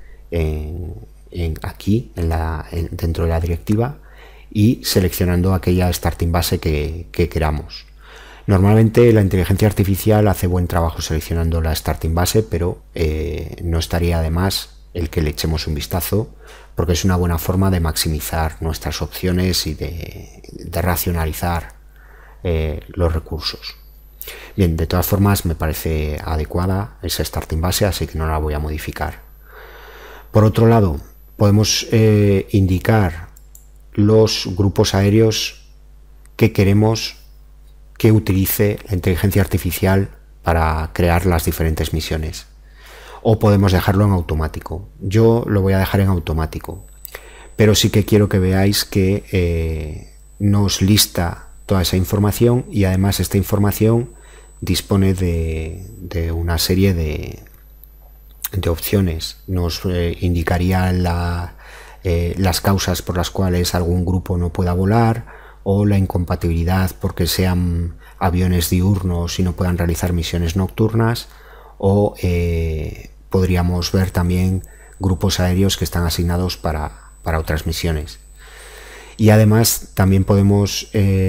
aquí dentro de la directiva y seleccionando aquella starting base que queramos. Normalmente la inteligencia artificial hace buen trabajo seleccionando la starting base, pero no estaría de más el que le echemos un vistazo, porque es una buena forma de maximizar nuestras opciones y de racionalizar los recursos. Bien, de todas formas me parece adecuada esa starting base, así que no la voy a modificar. Por otro lado, podemos indicar los grupos aéreos que queremos que utilice la inteligencia artificial para crear las diferentes misiones. O podemos dejarlo en automático. Yo lo voy a dejar en automático, pero sí que quiero que veáis que nos lista toda esa información y además esta información dispone de una serie de opciones. Nos indicaría las causas por las cuales algún grupo no pueda volar, o la incompatibilidad porque sean aviones diurnos y no puedan realizar misiones nocturnas, o podríamos ver también grupos aéreos que están asignados para otras misiones. Y además también podemos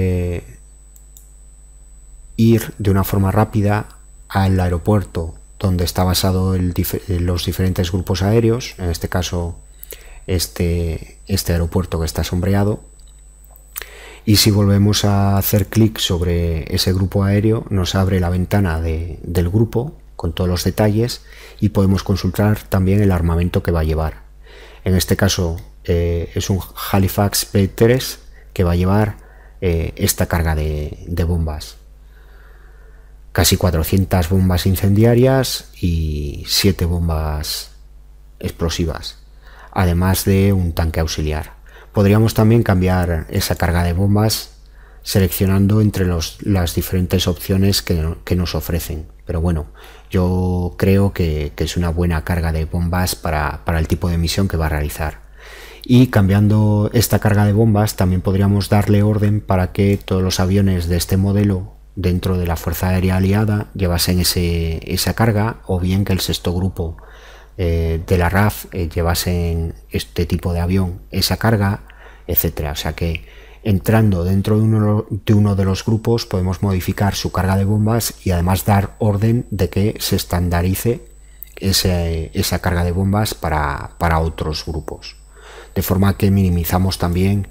ir de una forma rápida al aeropuerto donde está basado los diferentes grupos aéreos, en este caso este aeropuerto que está sombreado, y si volvemos a hacer clic sobre ese grupo aéreo nos abre la ventana del grupo con todos los detalles y podemos consultar también el armamento que va a llevar. En este caso es un Halifax P3 que va a llevar esta carga de bombas. Casi 400 bombas incendiarias y 7 bombas explosivas, además de un tanque auxiliar. Podríamos también cambiar esa carga de bombas seleccionando entre las diferentes opciones que nos ofrecen. Pero bueno, yo creo que es una buena carga de bombas para el tipo de misión que va a realizar. Y cambiando esta carga de bombas también podríamos darle orden para que todos los aviones de este modelo dentro de la Fuerza Aérea Aliada llevasen esa carga, o bien que el sexto grupo de la RAF llevasen este tipo de avión esa carga, etcétera. O sea que entrando dentro de uno de los grupos podemos modificar su carga de bombas y además dar orden de que se estandarice esa carga de bombas para otros grupos, de forma que minimizamos también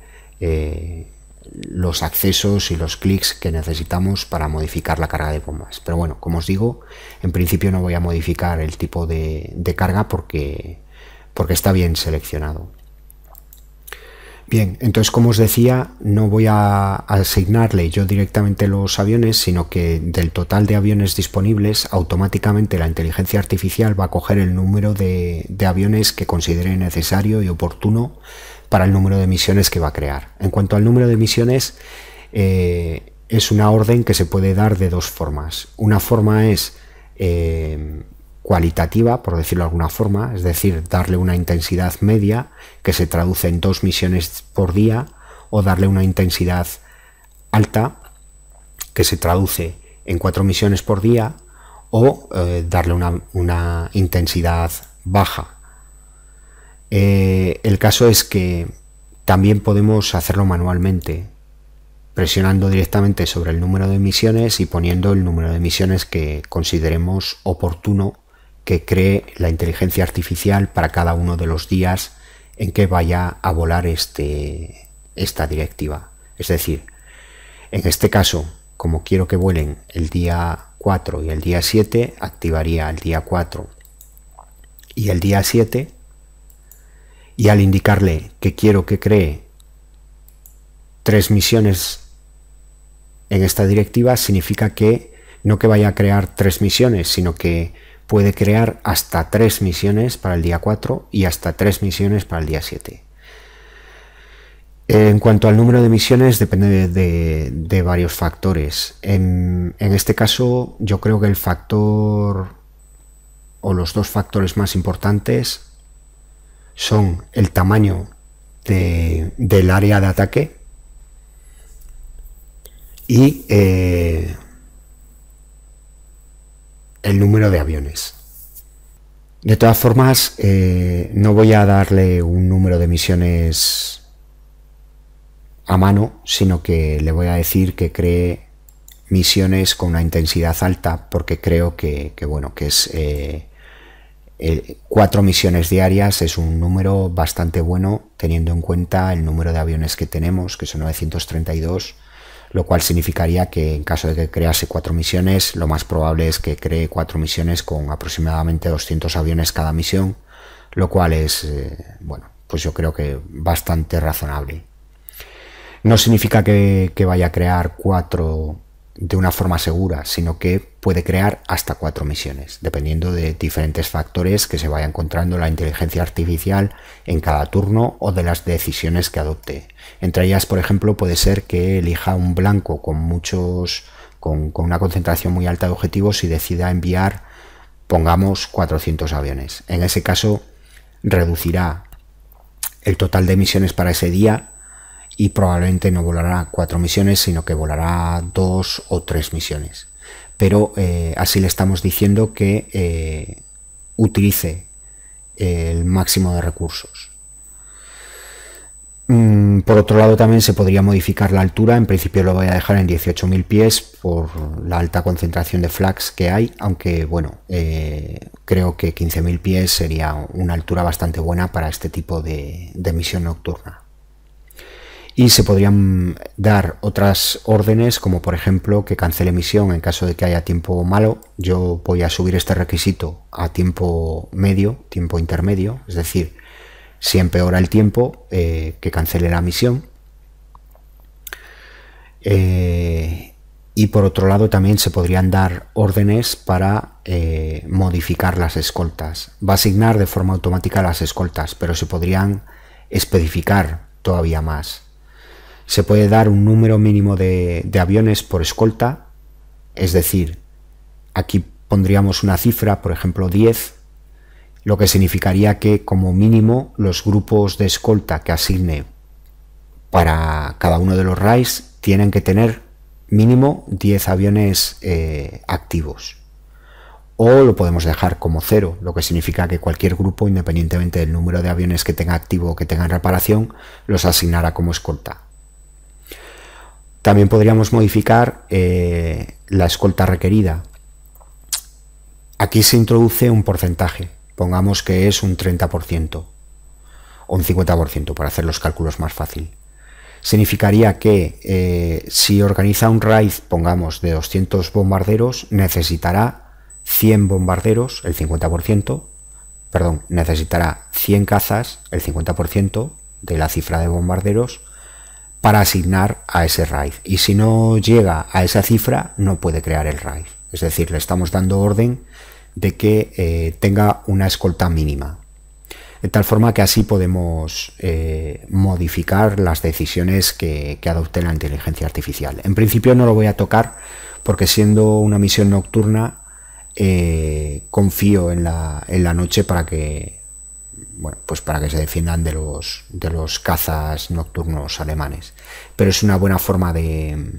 los accesos y los clics que necesitamos para modificar la carga de bombas. Pero bueno, como os digo, en principio no voy a modificar el tipo de carga porque está bien seleccionado. Bien, entonces, como os decía, no voy a asignarle yo directamente los aviones, sino que del total de aviones disponibles, automáticamente la inteligencia artificial va a coger el número de aviones que considere necesario y oportuno para el número de misiones que va a crear. En cuanto al número de misiones, es una orden que se puede dar de dos formas. Una forma es cualitativa, por decirlo de alguna forma, es decir, darle una intensidad media que se traduce en 2 misiones por día, o darle una intensidad alta que se traduce en 4 misiones por día, o darle una intensidad baja. El caso es que también podemos hacerlo manualmente, presionando directamente sobre el número de misiones y poniendo el número de misiones que consideremos oportuno que cree la inteligencia artificial para cada uno de los días en que vaya a volar esta directiva. Es decir, en este caso, como quiero que vuelen el día 4 y el día 7, activaría el día 4 y el día 7, y al indicarle que quiero que cree 3 misiones en esta directiva, significa que no que vaya a crear 3 misiones, sino que puede crear hasta 3 misiones para el día 4 y hasta 3 misiones para el día 7. En cuanto al número de misiones, depende de varios factores. En este caso, yo creo que el factor o los dos factores más importantes son el tamaño del área de ataque y el número de aviones. De todas formas, no voy a darle un número de misiones a mano, sino que le voy a decir que cree misiones con una intensidad alta, porque creo que es 4 misiones diarias es un número bastante bueno, teniendo en cuenta el número de aviones que tenemos, que son 932, lo cual significaría que en caso de que crease 4 misiones, lo más probable es que cree 4 misiones con aproximadamente 200 aviones cada misión, lo cual es, pues yo creo que bastante razonable. No significa que vaya a crear 4 de una forma segura, sino que puede crear hasta 4 misiones, dependiendo de diferentes factores que se vaya encontrando la inteligencia artificial en cada turno o de las decisiones que adopte. Entre ellas, por ejemplo, puede ser que elija un blanco con una concentración muy alta de objetivos y decida enviar, pongamos, 400 aviones. En ese caso, reducirá el total de misiones para ese día y probablemente no volará 4 misiones, sino que volará 2 o 3 misiones. Pero así le estamos diciendo que utilice el máximo de recursos. Por otro lado, también se podría modificar la altura. En principio lo voy a dejar en 18.000 pies por la alta concentración de flags que hay, aunque creo que 15.000 pies sería una altura bastante buena para este tipo de misión nocturna. Y se podrían dar otras órdenes, como por ejemplo que cancele misión en caso de que haya tiempo malo. Yo voy a subir este requisito a tiempo medio, tiempo intermedio, es decir, si empeora el tiempo, que cancele la misión. Y por otro lado también se podrían dar órdenes para modificar las escoltas. Va a asignar de forma automática las escoltas, pero se podrían especificar todavía más. Se puede dar un número mínimo de aviones por escolta, es decir, aquí pondríamos una cifra, por ejemplo 10, lo que significaría que como mínimo los grupos de escolta que asigne para cada uno de los RAIs tienen que tener mínimo 10 aviones activos. o lo podemos dejar como 0, lo que significa que cualquier grupo, independientemente del número de aviones que tenga activo o que tenga en reparación, los asignará como escolta. También podríamos modificar la escolta requerida. Aquí se introduce un porcentaje, pongamos que es un 30% o un 50% para hacer los cálculos más fácil. Significaría que si organiza un raid, pongamos, de 200 bombarderos, necesitará 100 bombarderos, el 50%, perdón, necesitará 100 cazas, el 50% de la cifra de bombarderos, para asignar a ese raid. Y si no llega a esa cifra, no puede crear el raid. Es decir, le estamos dando orden de que tenga una escolta mínima. De tal forma que así podemos modificar las decisiones que adopte la inteligencia artificial. En principio no lo voy a tocar porque, siendo una misión nocturna, confío en la noche para que, bueno, pues para que se defiendan de los cazas nocturnos alemanes. Pero es una buena forma de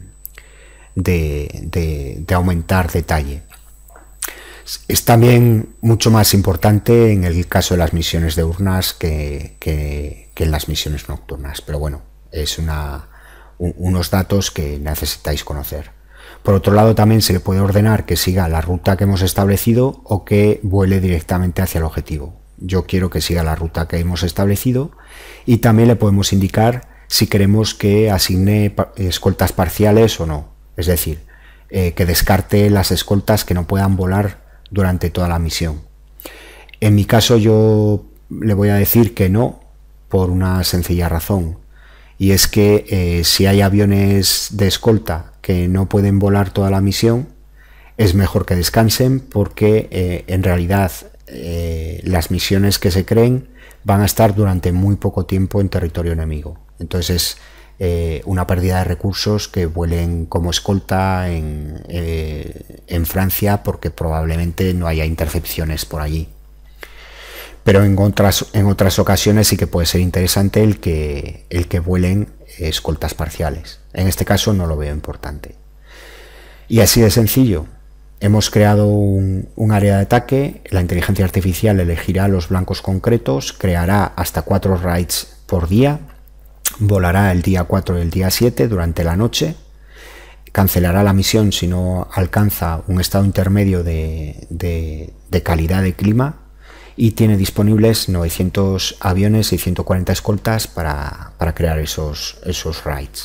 aumentar detalle. Es también mucho más importante en el caso de las misiones de urnas que en las misiones nocturnas, pero bueno, es unos datos que necesitáis conocer. Por otro lado, también se le puede ordenar que siga la ruta que hemos establecido o que vuele directamente hacia el objetivo. Yo quiero que siga la ruta que hemos establecido, y también le podemos indicar si queremos que asigne escoltas parciales o no, es decir, que descarte las escoltas que no puedan volar durante toda la misión. En mi caso yo le voy a decir que no, por una sencilla razón, y es que si hay aviones de escolta que no pueden volar toda la misión, es mejor que descansen, porque en realidad las misiones que se creen van a estar durante muy poco tiempo en territorio enemigo. Entonces una pérdida de recursos que vuelen como escolta en Francia, porque probablemente no haya intercepciones por allí. Pero en otras ocasiones sí que puede ser interesante el que vuelen escoltas parciales. En este caso no lo veo importante. Y así de sencillo. Hemos creado un área de ataque. La inteligencia artificial elegirá los blancos concretos, creará hasta 4 raids por día, volará el día 4 y el día 7 durante la noche, cancelará la misión si no alcanza un estado intermedio de calidad de clima, y tiene disponibles 900 aviones y 140 escoltas para crear esos raids.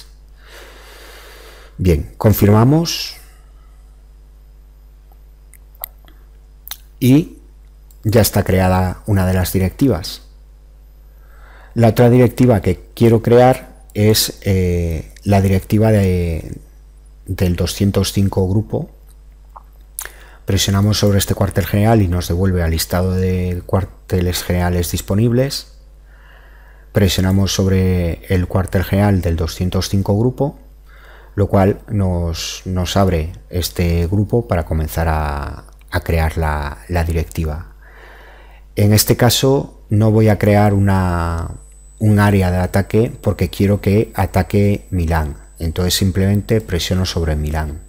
Bien, confirmamos. Y ya está creada una de las directivas. La otra directiva que quiero crear es la directiva del 205 grupo. Presionamos sobre este cuartel general y nos devuelve al listado de cuarteles generales disponibles. Presionamos sobre el cuartel general del 205 grupo, lo cual nos abre este grupo para comenzar a crear la directiva. En este caso no voy a crear un área de ataque porque quiero que ataque Milán. Entonces simplemente presiono sobre Milán.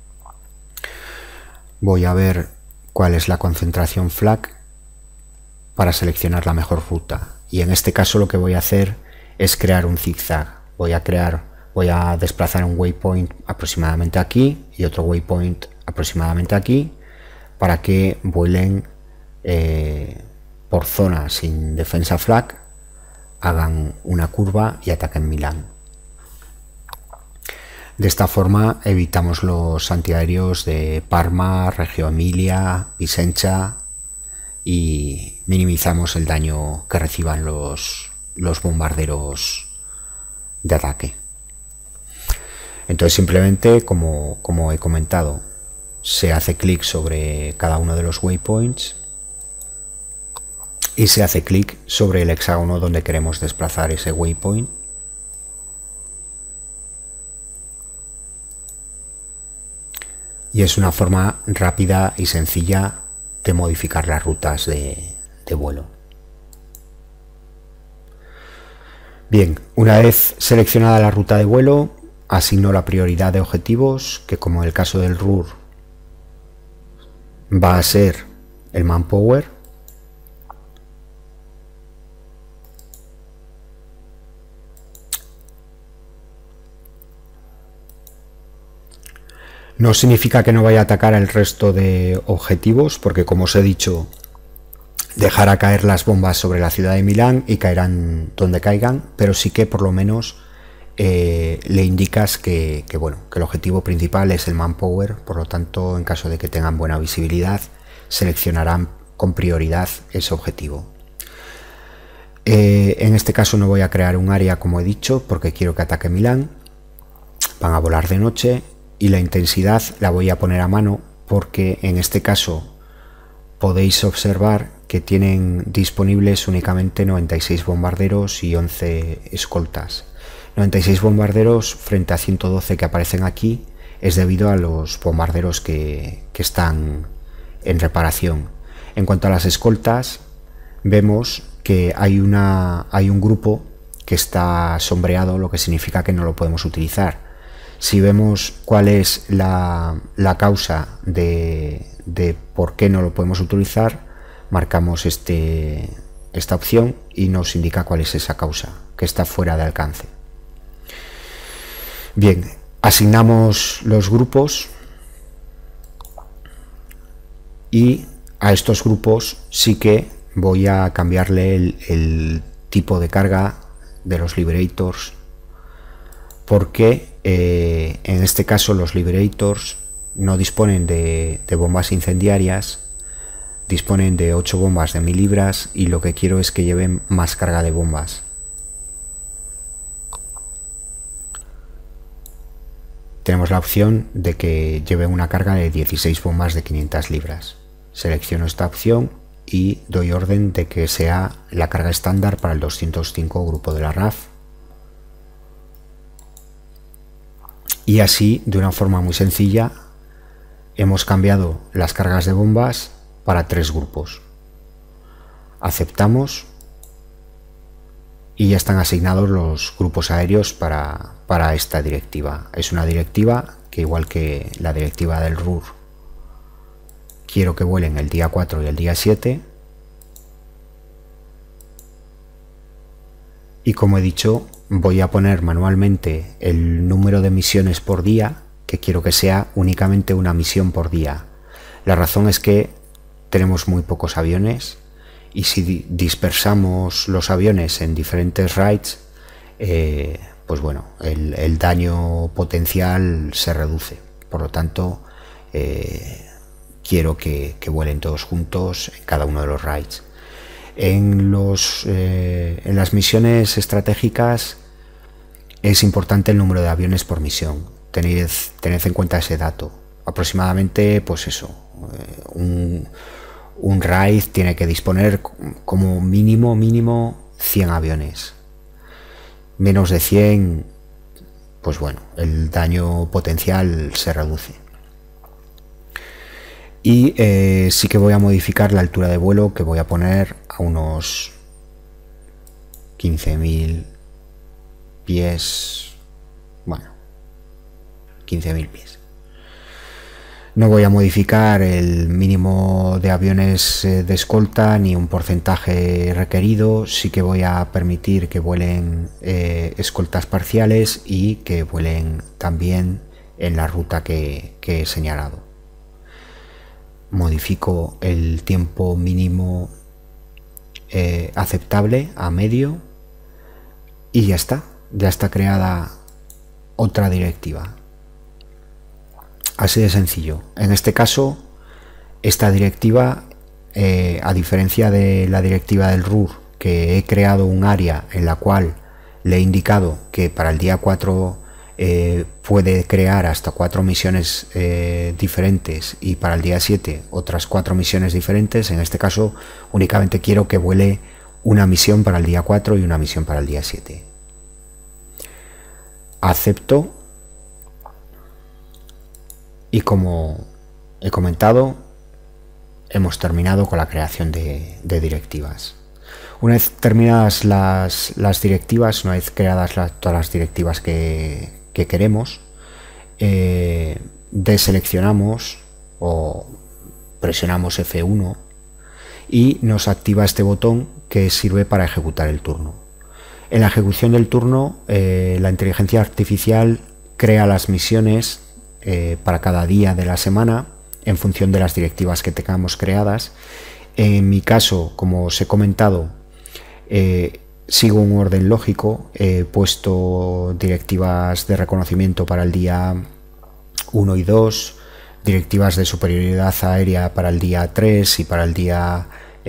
Voy a ver cuál es la concentración flag para seleccionar la mejor ruta. Y en este caso lo que voy a hacer es crear un zigzag. Voy a desplazar un waypoint aproximadamente aquí y otro waypoint aproximadamente aquí, para que vuelen por zona sin defensa flag, hagan una curva y ataquen Milán. De esta forma evitamos los antiaéreos de Parma, Reggio Emilia, Vicenza, y minimizamos el daño que reciban los bombarderos de ataque. Entonces simplemente, como he comentado, se hace clic sobre cada uno de los waypoints y se hace clic sobre el hexágono donde queremos desplazar ese waypoint. Y es una forma rápida y sencilla de modificar las rutas de vuelo. Bien, una vez seleccionada la ruta de vuelo, asigno la prioridad de objetivos, que como en el caso del RUR va a ser el manpower. No significa que no vaya a atacar el resto de objetivos, porque como os he dicho, dejará caer las bombas sobre la ciudad de Milán y caerán donde caigan, pero sí que por lo menos le indicas que el objetivo principal es el manpower. Por lo tanto, en caso de que tengan buena visibilidad, seleccionarán con prioridad ese objetivo. En este caso no voy a crear un área, como he dicho, porque quiero que ataque Milán. Van a volar de noche y la intensidad la voy a poner a mano, porque en este caso podéis observar que tienen disponibles únicamente 96 bombarderos y 11 escoltas. 96 bombarderos frente a 112 que aparecen aquí es debido a los bombarderos que están en reparación. En cuanto a las escoltas, vemos que hay un grupo que está sombreado, lo que significa que no lo podemos utilizar. Si vemos cuál es la causa de por qué no lo podemos utilizar, marcamos esta opción y nos indica cuál es esa causa, que está fuera de alcance. Bien, asignamos los grupos y a estos grupos sí que voy a cambiarle el tipo de carga de los Liberators, porque en este caso los Liberators no disponen de bombas incendiarias, disponen de 8 bombas de 1000 libras y lo que quiero es que lleven más carga de bombas. Tenemos la opción de que lleven una carga de 16 bombas de 500 libras. Selecciono esta opción y doy orden de que sea la carga estándar para el 205 grupo de la RAF. Y así, de una forma muy sencilla, hemos cambiado las cargas de bombas para 3 grupos. Aceptamos y ya están asignados los grupos aéreos para esta directiva. Es una directiva que, igual que la directiva del RUR, quiero que vuelen el día 4 y el día 7. Y como he dicho, voy a poner manualmente el número de misiones por día, que quiero que sea únicamente una misión por día. La razón es que tenemos muy pocos aviones y si dispersamos los aviones en diferentes raids, pues bueno, el daño potencial se reduce. Por lo tanto, quiero que vuelen todos juntos en cada uno de los raids. En las misiones estratégicas es importante el número de aviones por misión. Tened en cuenta ese dato. Aproximadamente, pues eso, un raid tiene que disponer como mínimo 100 aviones. Menos de 100, pues bueno, el daño potencial se reduce. Y sí que voy a modificar la altura de vuelo, que voy a poner a unos 15.000 pies. Bueno, 15.000 pies. No voy a modificar el mínimo de aviones de escolta ni un porcentaje requerido. Sí que voy a permitir que vuelen escoltas parciales y que vuelen también en la ruta que he señalado. Modifico el tiempo mínimo aceptable a medio y ya está creada otra directiva. Así de sencillo. En este caso, esta directiva, a diferencia de la directiva del RUR, que he creado un área en la cual le he indicado que para el día 4 puede crear hasta 4 misiones diferentes y para el día 7 otras 4 misiones diferentes. En este caso únicamente quiero que vuele una misión para el día 4 y una misión para el día 7. Acepto y, como he comentado, hemos terminado con la creación de directivas. Una vez terminadas las directivas, una vez creadas todas las directivas que queremos, deseleccionamos o presionamos F1 y nos activa este botón que sirve para ejecutar el turno. En la ejecución del turno, la inteligencia artificial crea las misiones para cada día de la semana en función de las directivas que tengamos creadas. En mi caso, como os he comentado, sigo un orden lógico. He puesto directivas de reconocimiento para el día 1 y 2, directivas de superioridad aérea para el día 3 y para el día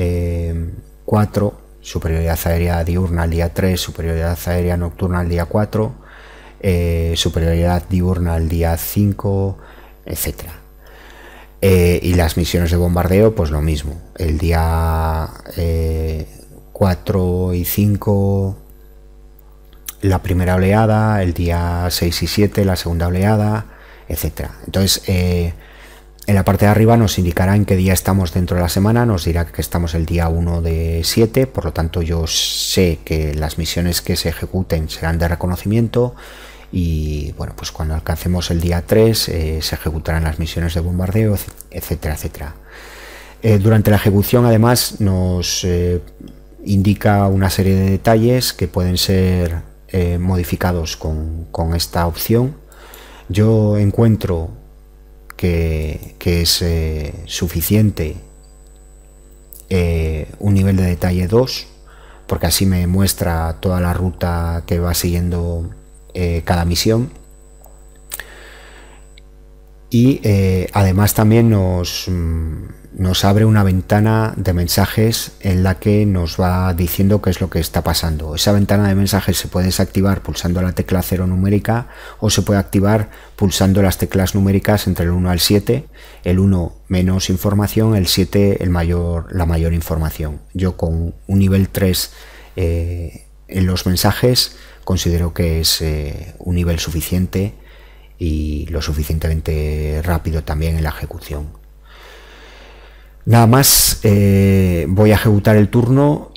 4, superioridad aérea diurna al día 3, superioridad aérea nocturna al día 4, superioridad diurna al día 5, etc. Y las misiones de bombardeo, pues lo mismo. El día 4 y 5 la primera oleada, el día 6 y 7 la segunda oleada, etc. Entonces, en la parte de arriba nos indicará en qué día estamos dentro de la semana, nos dirá que estamos el día 1 de 7, por lo tanto yo sé que las misiones que se ejecuten serán de reconocimiento y bueno, pues cuando alcancemos el día 3 se ejecutarán las misiones de bombardeo, etcétera, etcétera. Durante la ejecución además nos indica una serie de detalles que pueden ser modificados con esta opción. Yo encuentro que es suficiente un nivel de detalle 2, porque así me muestra toda la ruta que va siguiendo cada misión, y además también nos abre una ventana de mensajes en la que nos va diciendo qué es lo que está pasando. Esa ventana de mensajes se puede desactivar pulsando la tecla 0 numérica o se puede activar pulsando las teclas numéricas entre el 1 al 7, el 1 menos información, el 7 la mayor información. Yo con un nivel 3 en los mensajes considero que es un nivel suficiente y lo suficientemente rápido también en la ejecución. Nada más, voy a ejecutar el turno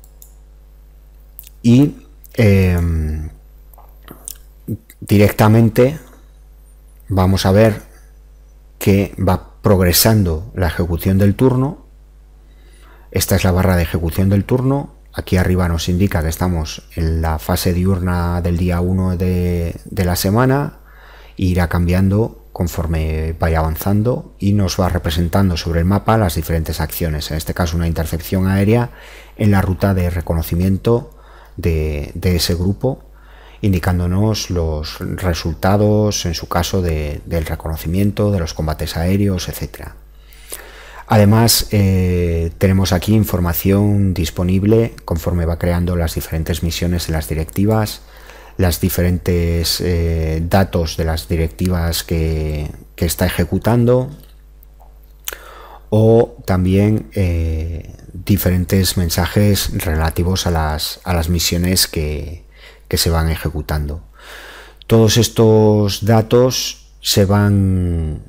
y directamente vamos a ver que va progresando la ejecución del turno. Esta es la barra de ejecución del turno. Aquí arriba nos indica que estamos en la fase diurna del día 1 de la semana. Irá cambiando conforme vaya avanzando y nos va representando sobre el mapa las diferentes acciones, en este caso una intercepción aérea en la ruta de reconocimiento de ese grupo, indicándonos los resultados, en su caso, del reconocimiento, de los combates aéreos, etc. Además, tenemos aquí información disponible conforme va creando las diferentes misiones en las directivas, las diferentes datos de las directivas que está ejecutando, o también diferentes mensajes relativos a las misiones que se van ejecutando. Todos estos datos se van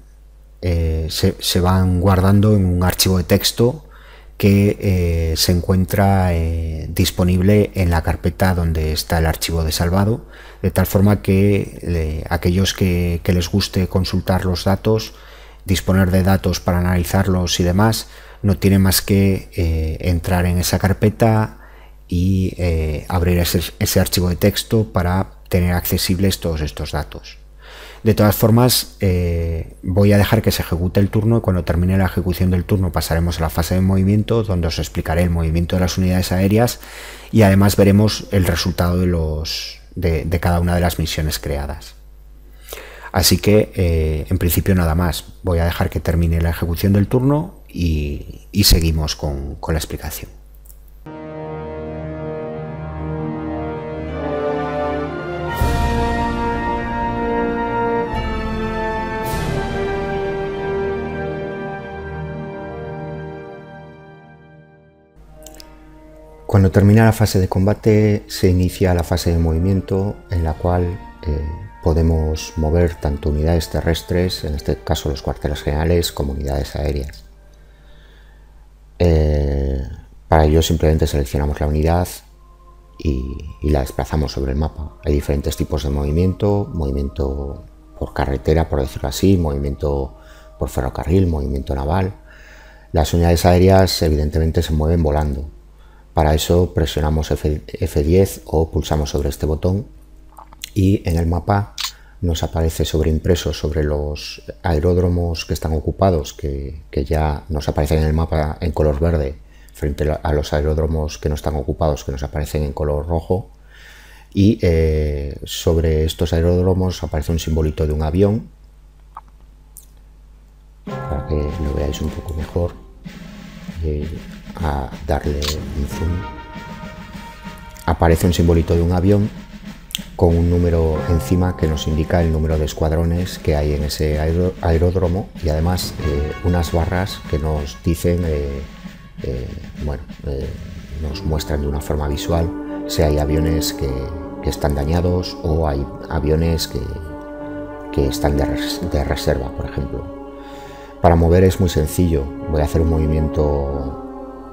guardando en un archivo de texto que se encuentra disponible en la carpeta donde está el archivo de salvado, de tal forma que aquellos que les guste consultar los datos, disponer de datos para analizarlos y demás, no tienen más que entrar en esa carpeta y abrir ese archivo de texto para tener accesibles todos estos datos. De todas formas, voy a dejar que se ejecute el turno y cuando termine la ejecución del turno pasaremos a la fase de movimiento, donde os explicaré el movimiento de las unidades aéreas y además veremos el resultado de cada una de las misiones creadas. Así que, en principio, nada más. Voy a dejar que termine la ejecución del turno y seguimos con la explicación. Cuando termina la fase de combate se inicia la fase de movimiento, en la cual podemos mover tanto unidades terrestres, en este caso los cuarteles generales, como unidades aéreas. Para ello simplemente seleccionamos la unidad y la desplazamos sobre el mapa. Hay diferentes tipos de movimiento: movimiento por carretera, por decirlo así, movimiento por ferrocarril, movimiento naval. Las unidades aéreas evidentemente se mueven volando. Para eso presionamos F10 o pulsamos sobre este botón y en el mapa nos aparece sobreimpreso sobre los aeródromos que están ocupados, que ya nos aparecen en el mapa en color verde, frente a los aeródromos que no están ocupados, que nos aparecen en color rojo. Y sobre estos aeródromos aparece un simbolito de un avión, para que lo veáis un poco mejor. A darle un zoom, aparece un simbolito de un avión con un número encima que nos indica el número de escuadrones que hay en ese aeródromo, y además unas barras que nos dicen, nos muestran de una forma visual si hay aviones que están dañados o hay aviones que están de reserva, por ejemplo. Para mover es muy sencillo. Voy a hacer un movimiento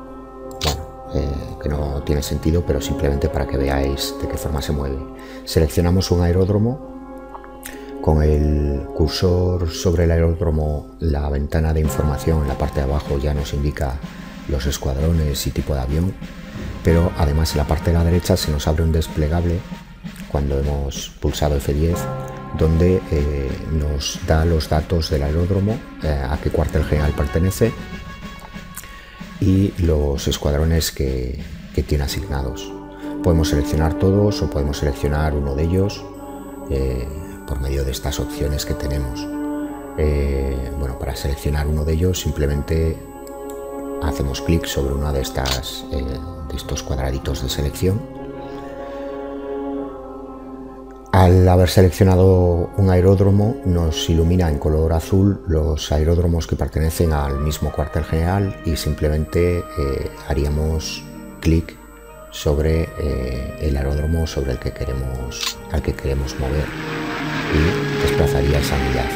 que no tiene sentido, pero simplemente para que veáis de qué forma se mueve. Seleccionamos un aeródromo, con el cursor sobre el aeródromo, la ventana de información en la parte de abajo ya nos indica los escuadrones y tipo de avión, pero además en la parte de la derecha se nos abre un desplegable cuando hemos pulsado F10, donde nos da los datos del aeródromo, a qué cuartel general pertenece y los escuadrones que tiene asignados. Podemos seleccionar todos o podemos seleccionar uno de ellos por medio de estas opciones que tenemos. Para seleccionar uno de ellos simplemente hacemos clic sobre una de estos cuadraditos de selección. Al haber seleccionado un aeródromo nos ilumina en color azul los aeródromos que pertenecen al mismo cuartel general y simplemente haríamos clic sobre el aeródromo sobre al que queremos mover y desplazaría esa unidad.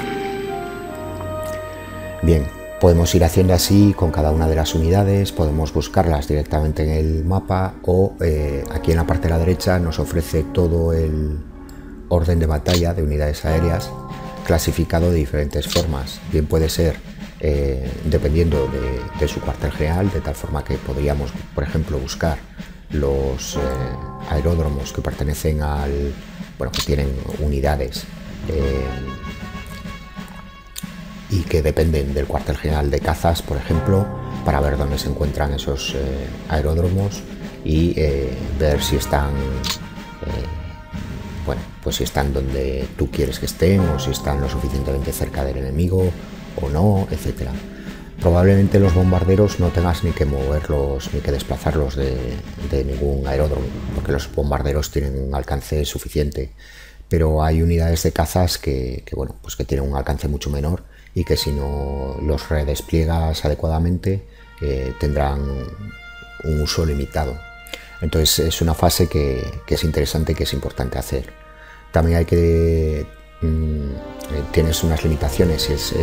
Bien, podemos ir haciendo así con cada una de las unidades, podemos buscarlas directamente en el mapa o aquí en la parte de la derecha nos ofrece todo el orden de batalla de unidades aéreas clasificado de diferentes formas. Bien puede ser dependiendo de su cuartel general, de tal forma que podríamos, por ejemplo, buscar los aeródromos que pertenecen que tienen unidades y que dependen del cuartel general de cazas, por ejemplo, para ver dónde se encuentran esos aeródromos y ver si están si están donde tú quieres que estén o si están lo suficientemente cerca del enemigo o no, etcétera. Probablemente los bombarderos no tengas ni que moverlos ni que desplazarlos de ningún aeródromo, porque los bombarderos tienen un alcance suficiente, pero hay unidades de cazas que tienen un alcance mucho menor y que si no los redespliegas adecuadamente tendrán un uso limitado. Entonces es una fase que es interesante y que es importante hacer. También hay que tienes unas limitaciones, es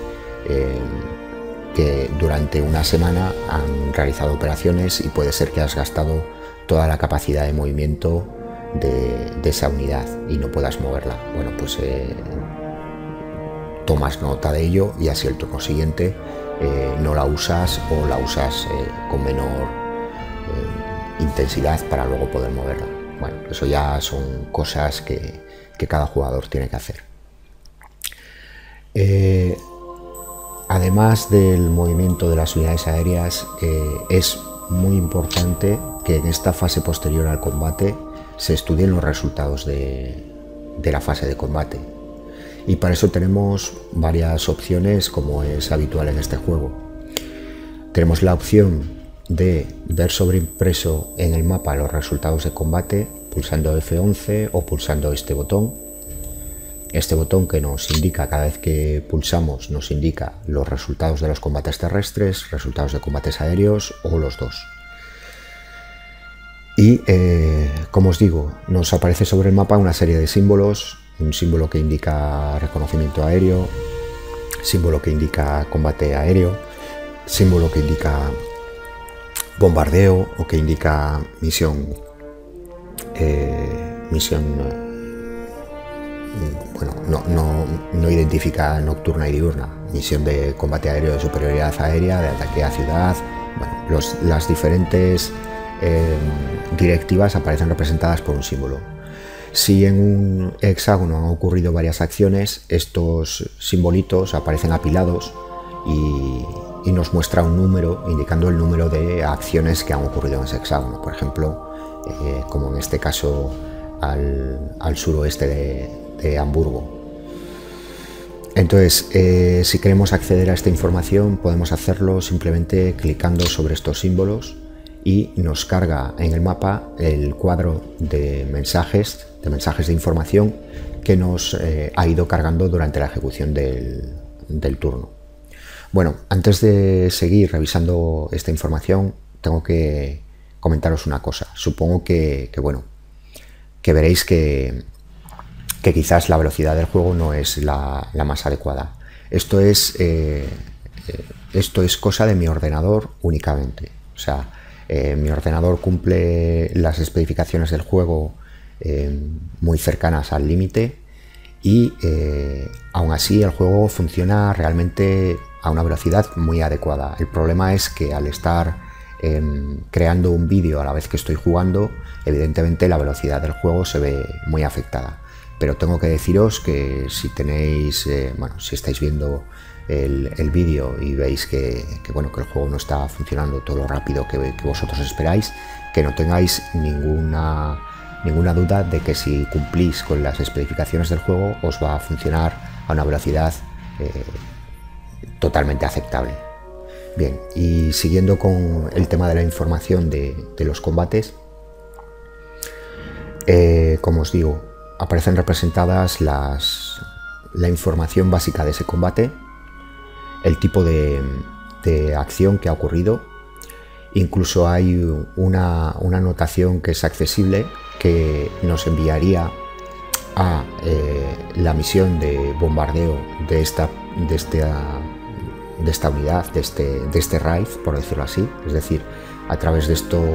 que durante una semana han realizado operaciones y puede ser que has gastado toda la capacidad de movimiento de esa unidad y no puedas moverla. Tomas nota de ello y así el turno siguiente no la usas o la usas con menor intensidad para luego poder moverla. Bueno, eso ya son cosas que cada jugador tiene que hacer. Además del movimiento de las unidades aéreas, es muy importante que en esta fase posterior al combate se estudien los resultados de la fase de combate. Y para eso tenemos varias opciones, como es habitual en este juego. Tenemos la opción de ver sobreimpreso en el mapa los resultados de combate pulsando F11 o pulsando este botón que nos indica, cada vez que pulsamos nos indica los resultados de los combates terrestres, resultados de combates aéreos o los dos. Y como os digo, nos aparece sobre el mapa una serie de símbolos, un símbolo que indica reconocimiento aéreo, símbolo que indica combate aéreo, símbolo que indica bombardeo o que indica misión bueno, no identifica nocturna y diurna. Misión de combate aéreo, de superioridad aérea, de ataque a ciudad. Bueno, las diferentes directivas aparecen representadas por un símbolo. Si en un hexágono han ocurrido varias acciones, estos simbolitos aparecen apilados y nos muestra un número indicando el número de acciones que han ocurrido en ese hexágono. Por ejemplo, como en este caso al suroeste de Hamburgo. Entonces, si queremos acceder a esta información, podemos hacerlo simplemente clicando sobre estos símbolos y nos carga en el mapa el cuadro de mensajes de información que nos ha ido cargando durante la ejecución del turno. Bueno, antes de seguir revisando esta información, tengo que comentaros una cosa. Supongo que veréis que quizás la velocidad del juego no es la más adecuada. Esto es cosa de mi ordenador únicamente. O sea, mi ordenador cumple las especificaciones del juego muy cercanas al límite y aún así el juego funciona realmente a una velocidad muy adecuada. El problema es que al estar creando un vídeo a la vez que estoy jugando, evidentemente la velocidad del juego se ve muy afectada. Pero tengo que deciros que si tenéis, si estáis viendo el vídeo y veis que el juego no está funcionando todo lo rápido que vosotros esperáis, que no tengáis ninguna duda de que si cumplís con las especificaciones del juego os va a funcionar a una velocidad totalmente aceptable. Bien, y siguiendo con el tema de la información de los combates, como os digo, aparecen representadas la información básica de ese combate, el tipo de acción que ha ocurrido. Incluso hay una anotación que es accesible que nos enviaría a la misión de bombardeo de esta unidad, de este raid, por decirlo así. Es decir, a través de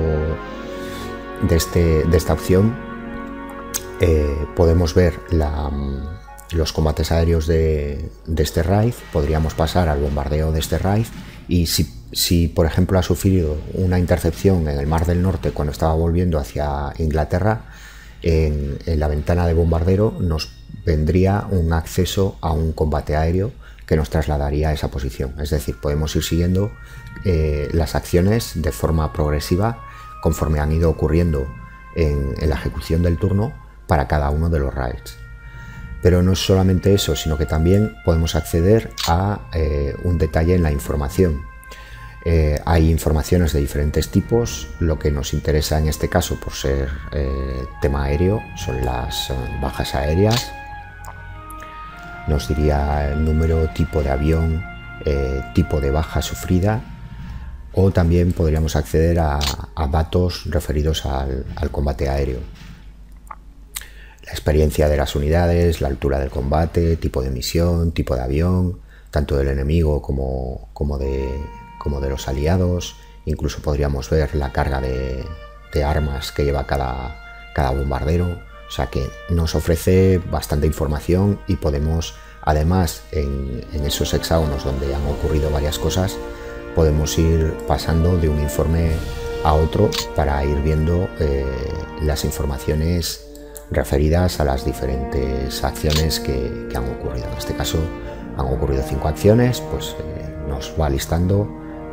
esta opción podemos ver los combates aéreos de este raid. Podríamos pasar al bombardeo de este raid y si por ejemplo ha sufrido una intercepción en el Mar del Norte cuando estaba volviendo hacia Inglaterra, en la ventana de bombardero nos vendría un acceso a un combate aéreo que nos trasladaría a esa posición. Es decir, podemos ir siguiendo las acciones de forma progresiva conforme han ido ocurriendo en la ejecución del turno para cada uno de los raids. Pero no es solamente eso, sino que también podemos acceder a un detalle en la información. Hay informaciones de diferentes tipos. Lo que nos interesa en este caso, por ser tema aéreo, son las bajas aéreas. Nos diría el número, tipo de avión, tipo de baja sufrida, o también podríamos acceder a datos referidos al combate aéreo. La experiencia de las unidades, la altura del combate, tipo de misión, tipo de avión, tanto del enemigo como de los aliados. Incluso podríamos ver la carga de armas que lleva cada bombardero. O sea que nos ofrece bastante información y podemos, además, en esos hexágonos donde han ocurrido varias cosas, podemos ir pasando de un informe a otro para ir viendo las informaciones referidas a las diferentes acciones que han ocurrido. En este caso han ocurrido 5 acciones, pues nos va listando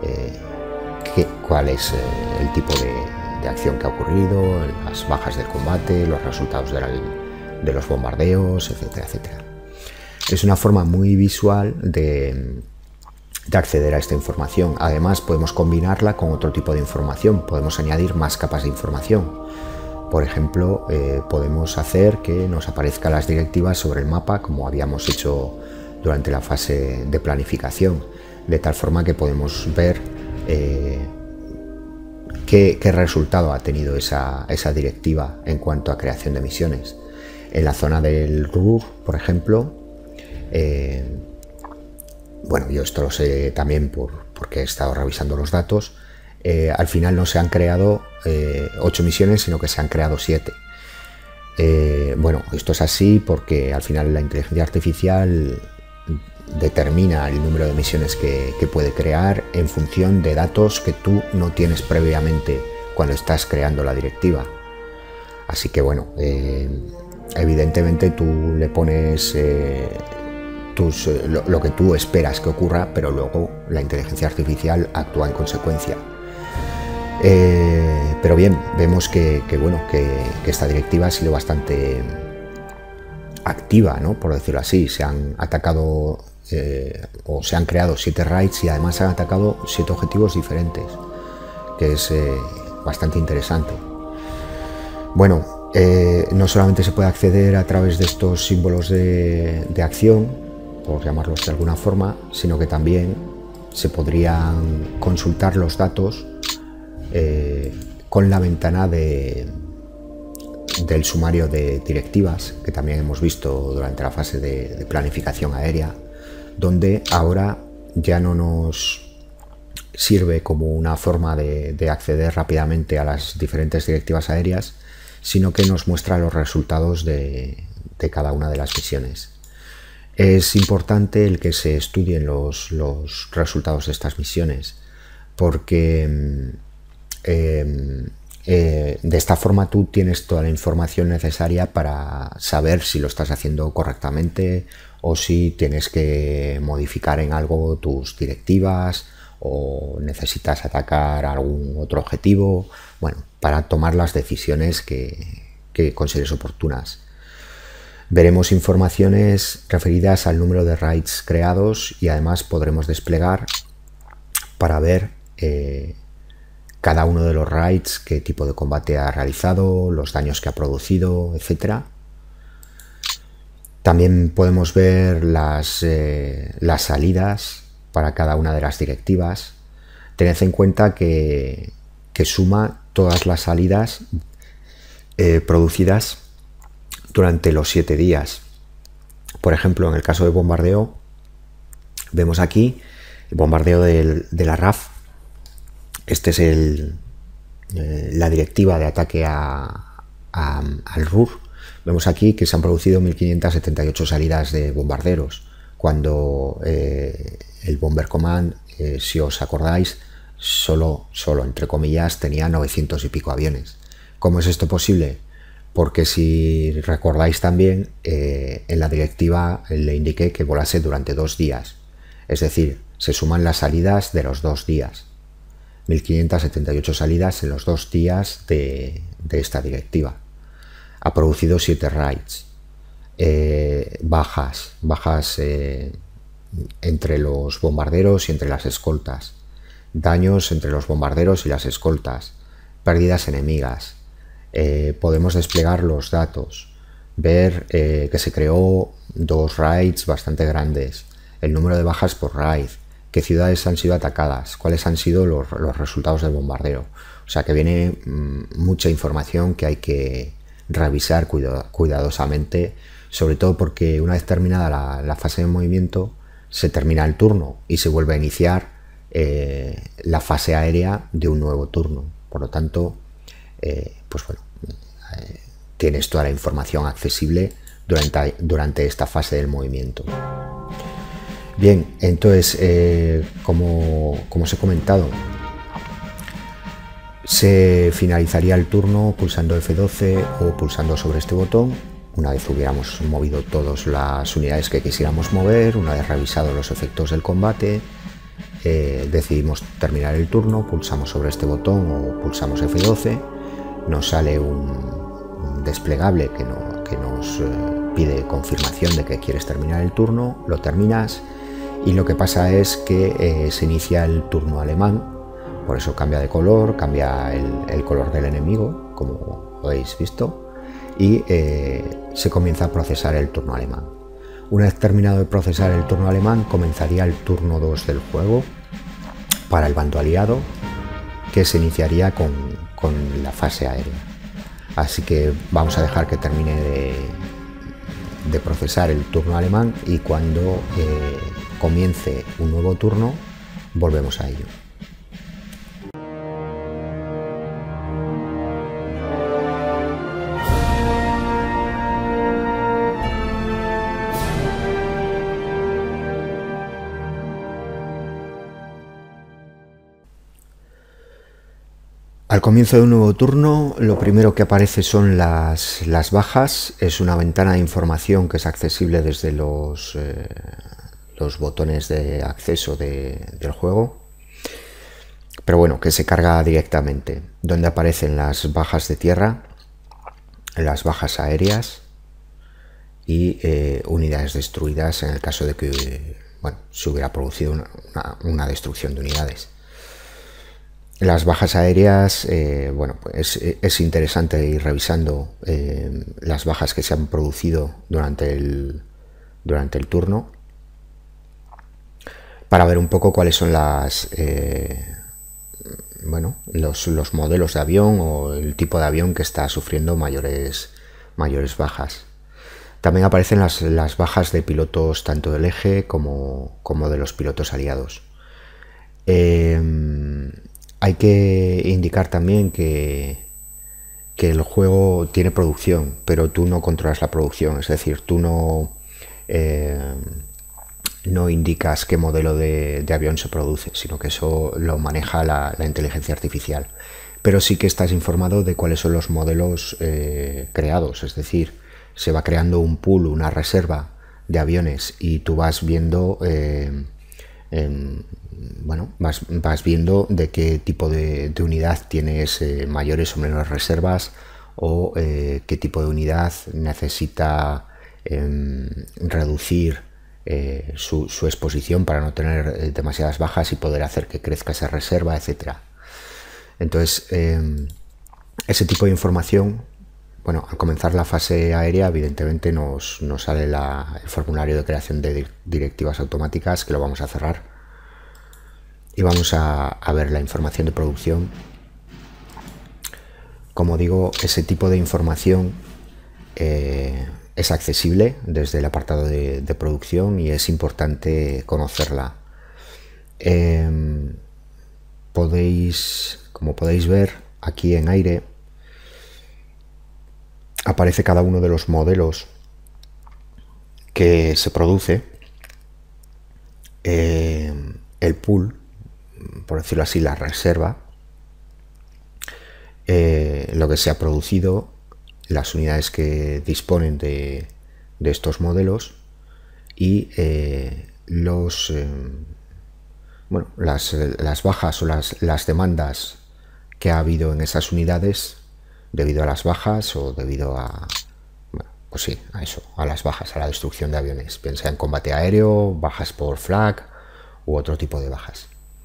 cuál es el tipo de acción que ha ocurrido, las bajas del combate, los resultados de los bombardeos, etcétera, etcétera. Es una forma muy visual de acceder a esta información. Además, podemos combinarla con otro tipo de información, podemos añadir más capas de información. Por ejemplo, podemos hacer que nos aparezcan las directivas sobre el mapa, como habíamos hecho durante la fase de planificación, de tal forma que podemos ver qué resultado ha tenido esa directiva en cuanto a creación de misiones. En la zona del Ruhr, por ejemplo, bueno, yo esto lo sé también porque he estado revisando los datos. Al final no se han creado 8 misiones, sino que se han creado 7. Bueno, esto es así porque al final la inteligencia artificial determina el número de misiones que puede crear en función de datos que tú no tienes previamente cuando estás creando la directiva. Así que bueno, evidentemente tú le pones lo que tú esperas que ocurra, pero luego la inteligencia artificial actúa en consecuencia. Pero bien, vemos que esta directiva ha sido bastante activa, ¿no? Por decirlo así. Se han atacado o se han creado 7 raids y además se han atacado 7 objetivos diferentes, que es bastante interesante. Bueno, no solamente se puede acceder a través de estos símbolos de acción, por llamarlos de alguna forma, sino que también se podrían consultar los datos con la ventana del sumario de directivas, que también hemos visto durante la fase de planificación aérea, donde ahora ya no nos sirve como una forma de acceder rápidamente a las diferentes directivas aéreas, sino que nos muestra los resultados de cada una de las misiones. Es importante el que se estudien los resultados de estas misiones, porque de esta forma tú tienes toda la información necesaria para saber si lo estás haciendo correctamente o si tienes que modificar en algo tus directivas o necesitas atacar algún otro objetivo, bueno, para tomar las decisiones que consideres oportunas. Veremos informaciones referidas al número de raids creados y además podremos desplegar para ver cada uno de los raids, qué tipo de combate ha realizado, los daños que ha producido, etc. También podemos ver las salidas para cada una de las directivas. Tened en cuenta que suma todas las salidas producidas durante los 7 días. Por ejemplo, en el caso de bombardeo, vemos aquí el bombardeo de la RAF. Este es la directiva de ataque al RUR. Vemos aquí que se han producido 1578 salidas de bombarderos, cuando el Bomber Command, si os acordáis, solo entre comillas tenía 900 y pico aviones. ¿Cómo es esto posible? Porque si recordáis también, en la directiva le indiqué que volase durante 2 días, es decir, se suman las salidas de los 2 días. 1578 salidas en los 2 días de esta directiva. Ha producido 7 raids. Bajas entre los bombarderos y entre las escoltas. Daños entre los bombarderos y las escoltas. Pérdidas enemigas. Podemos desplegar los datos. Ver que se creó 2 raids bastante grandes. El número de bajas por raid. Qué ciudades han sido atacadas, cuáles han sido los resultados del bombardeo. O sea que viene mucha información que hay que revisar cuidadosamente, sobre todo porque una vez terminada la fase de movimiento se termina el turno y se vuelve a iniciar la fase aérea de un nuevo turno. Por lo tanto, pues bueno, tienes toda la información accesible durante esta fase del movimiento. Bien, entonces, como os he comentado, se finalizaría el turno pulsando F12 o pulsando sobre este botón. Una vez hubiéramos movido todas las unidades que quisiéramos mover, una vez revisado los efectos del combate, decidimos terminar el turno, pulsamos sobre este botón o pulsamos F12, nos sale un desplegable que nos pide confirmación de que quieres terminar el turno, lo terminas. Y lo que pasa es que se inicia el turno alemán, por eso cambia de color, cambia el color del enemigo, como lo habéis visto, y se comienza a procesar el turno alemán. Una vez terminado de procesar el turno alemán, comenzaría el turno 2 del juego para el bando aliado, que se iniciaría con la fase aérea. Así que vamos a dejar que termine de procesar el turno alemán y cuando comience un nuevo turno volvemos a ello. Al comienzo de un nuevo turno, lo primero que aparece son las bajas. Es una ventana de información que es accesible desde los botones de acceso del juego, pero bueno, que se carga directamente, donde aparecen las bajas de tierra, las bajas aéreas y unidades destruidas en el caso de que, bueno, se hubiera producido una destrucción de unidades. Las bajas aéreas, bueno, pues es interesante ir revisando las bajas que se han producido durante el turno, para ver un poco cuáles son bueno, los modelos de avión o el tipo de avión que está sufriendo mayores bajas. También aparecen las bajas de pilotos tanto del eje como de los pilotos aliados. Hay que indicar también que el juego tiene producción, pero tú no controlas la producción, es decir, tú no indicas qué modelo de avión se produce, sino que eso lo maneja la inteligencia artificial. Pero sí que estás informado de cuáles son los modelos creados, es decir, se va creando un pool, una reserva de aviones y tú vas viendo, bueno, vas viendo de qué tipo de unidad tienes mayores o menores reservas, o qué tipo de unidad necesita reducir su exposición para no tener demasiadas bajas y poder hacer que crezca esa reserva, etcétera. Entonces, ese tipo de información, bueno, al comenzar la fase aérea, evidentemente nos sale el formulario de creación de directivas automáticas, que lo vamos a cerrar, y vamos a ver la información de producción. Como digo, ese tipo de información es accesible desde el apartado de producción y es importante conocerla. Como podéis ver aquí en aire, aparece cada uno de los modelos que se produce, el pool, por decirlo así, la reserva, lo que se ha producido, las unidades que disponen de estos modelos y bueno, las bajas o las demandas que ha habido en esas unidades debido a las bajas o debido a, bueno, pues sí, a eso, a las bajas, a la destrucción de aviones, bien sea en combate aéreo, bajas por flag u otro tipo de bajas.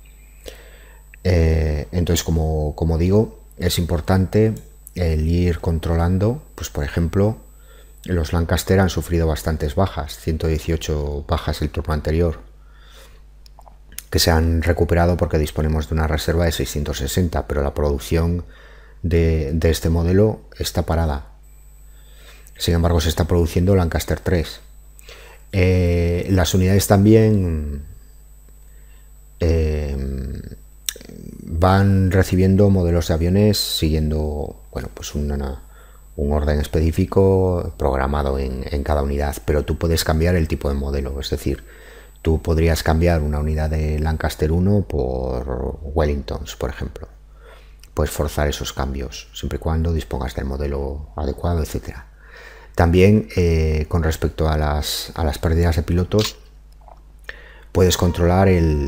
Entonces, como digo, es importante el ir controlando, pues por ejemplo, los Lancaster han sufrido bastantes bajas, 118 bajas el turno anterior, que se han recuperado porque disponemos de una reserva de 660, pero la producción de este modelo está parada. Sin embargo, se está produciendo Lancaster 3. Las unidades también van recibiendo modelos de aviones siguiendo, bueno, pues un orden específico programado en cada unidad, pero tú puedes cambiar el tipo de modelo, es decir, tú podrías cambiar una unidad de Lancaster 1 por Wellingtons, por ejemplo. Puedes forzar esos cambios, siempre y cuando dispongas del modelo adecuado, etcétera. También, con respecto a las pérdidas de pilotos, puedes controlar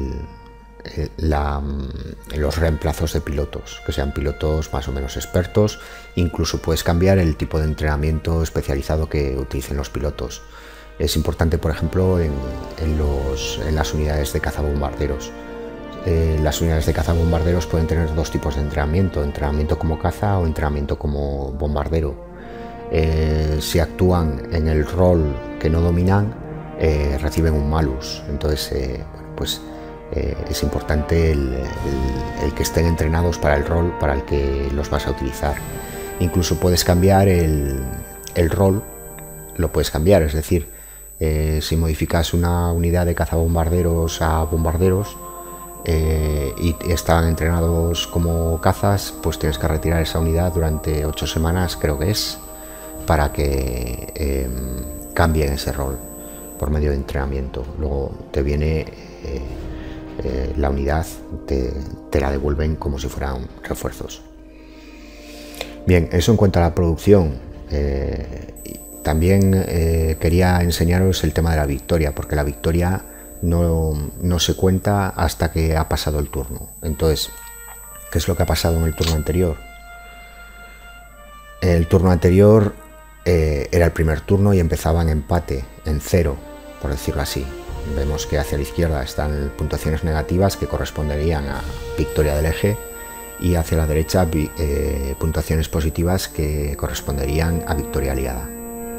los reemplazos de pilotos, que sean pilotos más o menos expertos. Incluso puedes cambiar el tipo de entrenamiento especializado que utilicen los pilotos. Es importante, por ejemplo, en las unidades de cazabombarderos. Las unidades de cazabombarderos pueden tener dos tipos de entrenamiento como caza o entrenamiento como bombardero. Si actúan en el rol que no dominan, reciben un malus. Entonces, bueno, pues es importante el que estén entrenados para el rol para el que los vas a utilizar. Incluso puedes cambiar el rol, lo puedes cambiar, es decir, si modificas una unidad de cazabombarderos a bombarderos y están entrenados como cazas, pues tienes que retirar esa unidad durante 8 semanas, creo que es, para que cambien ese rol por medio de entrenamiento. Luego te viene la unidad, te la devuelven como si fueran refuerzos. Bien, eso en cuanto a la producción. También quería enseñaros el tema de la victoria, porque la victoria no se cuenta hasta que ha pasado el turno. Entonces, ¿qué es lo que ha pasado en el turno anterior? El turno anterior era el primer turno y empezaba en empate, en 0, por decirlo así. Vemos que hacia la izquierda están puntuaciones negativas que corresponderían a victoria del eje, y hacia la derecha puntuaciones positivas que corresponderían a victoria aliada.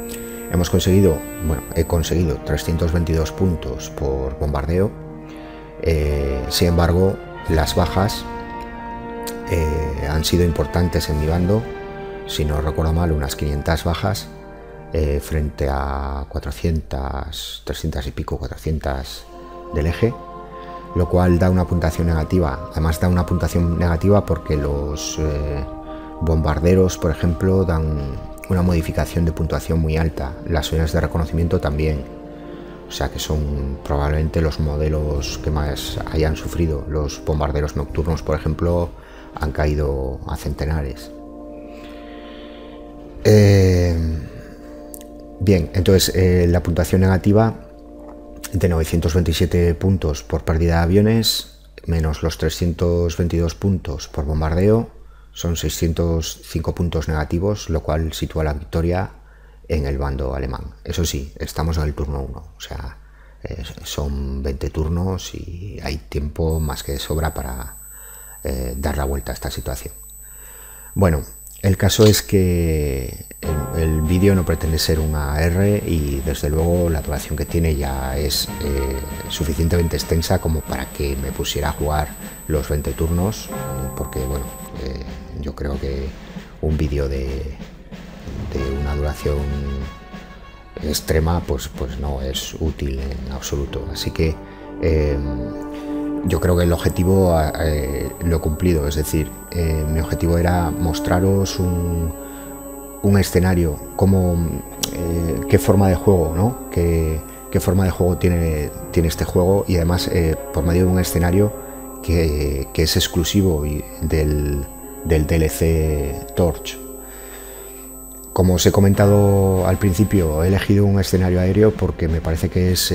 He conseguido 322 puntos por bombardeo. Sin embargo, las bajas han sido importantes en mi bando. Si no recuerdo mal, unas 500 bajas frente a 400, 300 y pico, 400 del eje, lo cual da una puntuación negativa. Además da una puntuación negativa porque los bombarderos, por ejemplo, dan una modificación de puntuación muy alta. Las unidades de reconocimiento también. O sea que son probablemente los modelos que más hayan sufrido. Los bombarderos nocturnos, por ejemplo, han caído a centenares. Bien, entonces la puntuación negativa de 927 puntos por pérdida de aviones, menos los 322 puntos por bombardeo, son 605 puntos negativos, lo cual sitúa la victoria en el bando alemán. Eso sí, estamos en el turno 1, o sea, son 20 turnos y hay tiempo más que de sobra para dar la vuelta a esta situación. Bueno, el caso es que el vídeo no pretende ser un AR y desde luego la duración que tiene ya es suficientemente extensa como para que me pusiera a jugar los 20 turnos, porque bueno, yo creo que un vídeo de una duración extrema pues no es útil en absoluto. Así que yo creo que el objetivo lo he cumplido, es decir, mi objetivo era mostraros un escenario, qué forma de juego, ¿no? qué forma de juego tiene este juego, y además por medio de un escenario que es exclusivo del DLC Torch. Como os he comentado al principio, he elegido un escenario aéreo porque me parece que es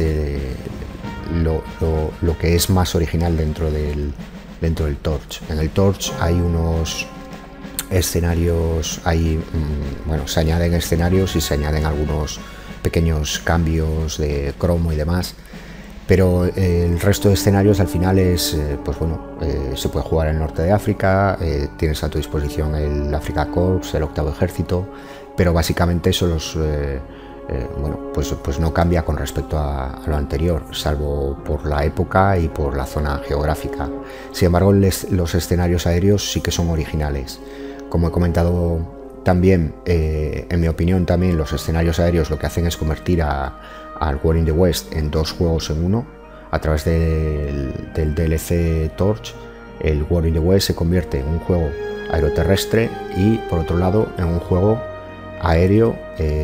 lo que es más original dentro del Torch. En el Torch hay unos escenarios, se añaden escenarios y se añaden algunos pequeños cambios de cromo y demás, pero el resto de escenarios al final es, se puede jugar en el norte de África, tienes a tu disposición el Africa Corps, el 8º ejército, pero básicamente eso pues no cambia con respecto a lo anterior, salvo por la época y por la zona geográfica. Sin embargo, los escenarios aéreos sí que son originales. Como he comentado también, en mi opinión también los escenarios aéreos lo que hacen es convertir al War in the West en dos juegos en uno. A través del DLC Torch, el War in the West se convierte en un juego aeroterrestre y por otro lado en un juego aéreo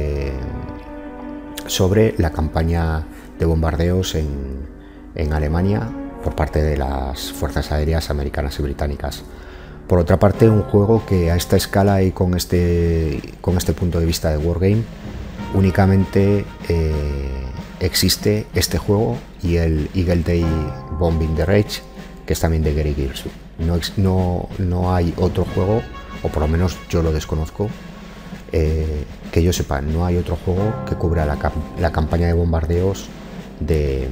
sobre la campaña de bombardeos en Alemania por parte de las fuerzas aéreas americanas y británicas. Por otra parte, un juego que a esta escala y con este punto de vista de Wargame únicamente existe este juego y el Eagle Day Bombing the Rage, que es también de Gary Gillespie. No hay otro juego, o por lo menos yo lo desconozco, que yo sepa, no hay otro juego que cubra la campaña de bombardeos de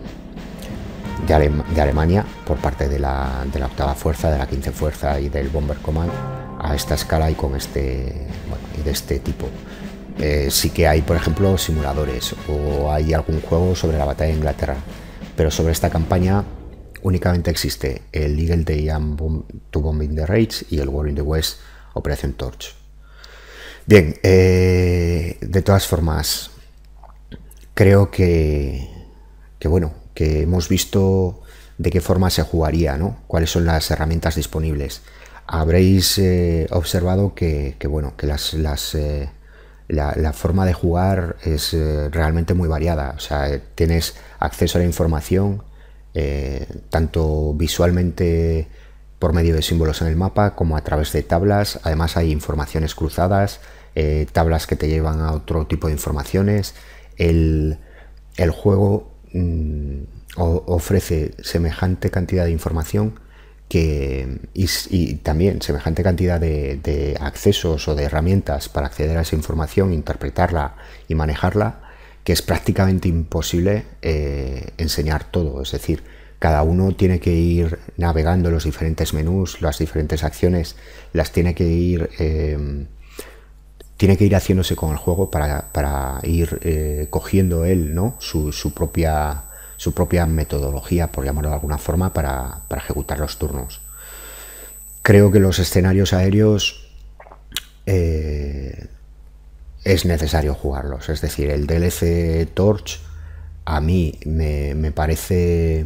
Alemania por parte de la 8ª fuerza, de la 15ª fuerza y del Bomber Command a esta escala y con y de este tipo. Sí que hay, por ejemplo, simuladores o hay algún juego sobre la batalla de Inglaterra, pero sobre esta campaña únicamente existe el Eagle Day to Bombing the Rage y el War in the West Operación Torch. Bien, de todas formas, creo que hemos visto de qué forma se jugaría, ¿no? Cuáles son las herramientas disponibles. Habréis observado que la forma de jugar es realmente muy variada. O sea, tienes acceso a la información tanto visualmente por medio de símbolos en el mapa como a través de tablas. Además hay informaciones cruzadas, tablas que te llevan a otro tipo de informaciones. El juego ofrece semejante cantidad de información y también semejante cantidad de accesos o de herramientas para acceder a esa información, interpretarla y manejarla, que es prácticamente imposible enseñar todo. Es decir, cada uno tiene que ir navegando los diferentes menús, las diferentes acciones, las tiene que ir haciéndose con el juego para ir cogiendo él, ¿no? su propia metodología, por llamarlo de alguna forma, para ejecutar los turnos. Creo que los escenarios aéreos es necesario jugarlos. Es decir, el DLC Torch a mí me parece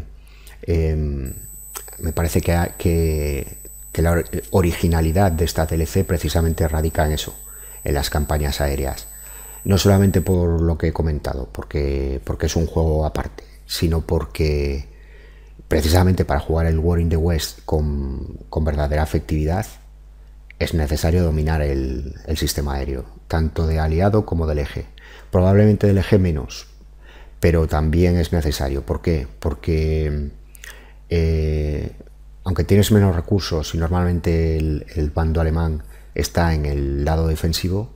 que la originalidad de esta DLC precisamente radica en eso, en las campañas aéreas. No solamente por lo que he comentado, porque es un juego aparte, sino porque precisamente para jugar el War in the West con verdadera efectividad es necesario dominar el sistema aéreo, tanto de aliado como del eje. Probablemente del eje menos, pero también es necesario. ¿Por qué? Porque aunque tienes menos recursos y normalmente el bando alemán está en el lado defensivo,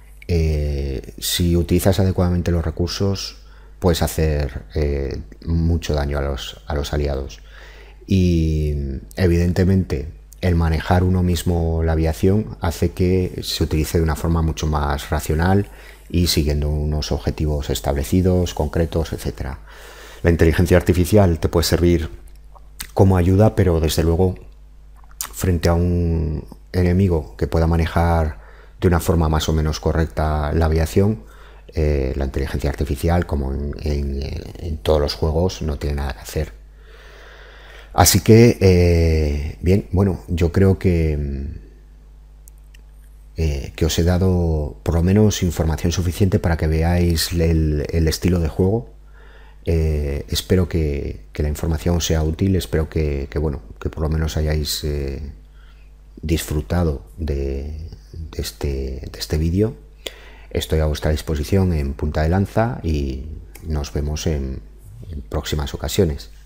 si utilizas adecuadamente los recursos puedes hacer mucho daño a los aliados. Y evidentemente el manejar uno mismo la aviación hace que se utilice de una forma mucho más racional y siguiendo unos objetivos establecidos, concretos, etc. La inteligencia artificial te puede servir como ayuda, pero desde luego frente a un enemigo que pueda manejar de una forma más o menos correcta la aviación, la inteligencia artificial, como en todos los juegos, no tiene nada que hacer. Así que, bien, bueno, yo creo que os he dado por lo menos información suficiente para que veáis el estilo de juego. Espero que la información sea útil, espero que por lo menos hayáis disfrutado de este vídeo. Estoy a vuestra disposición en punta de lanza y nos vemos en próximas ocasiones.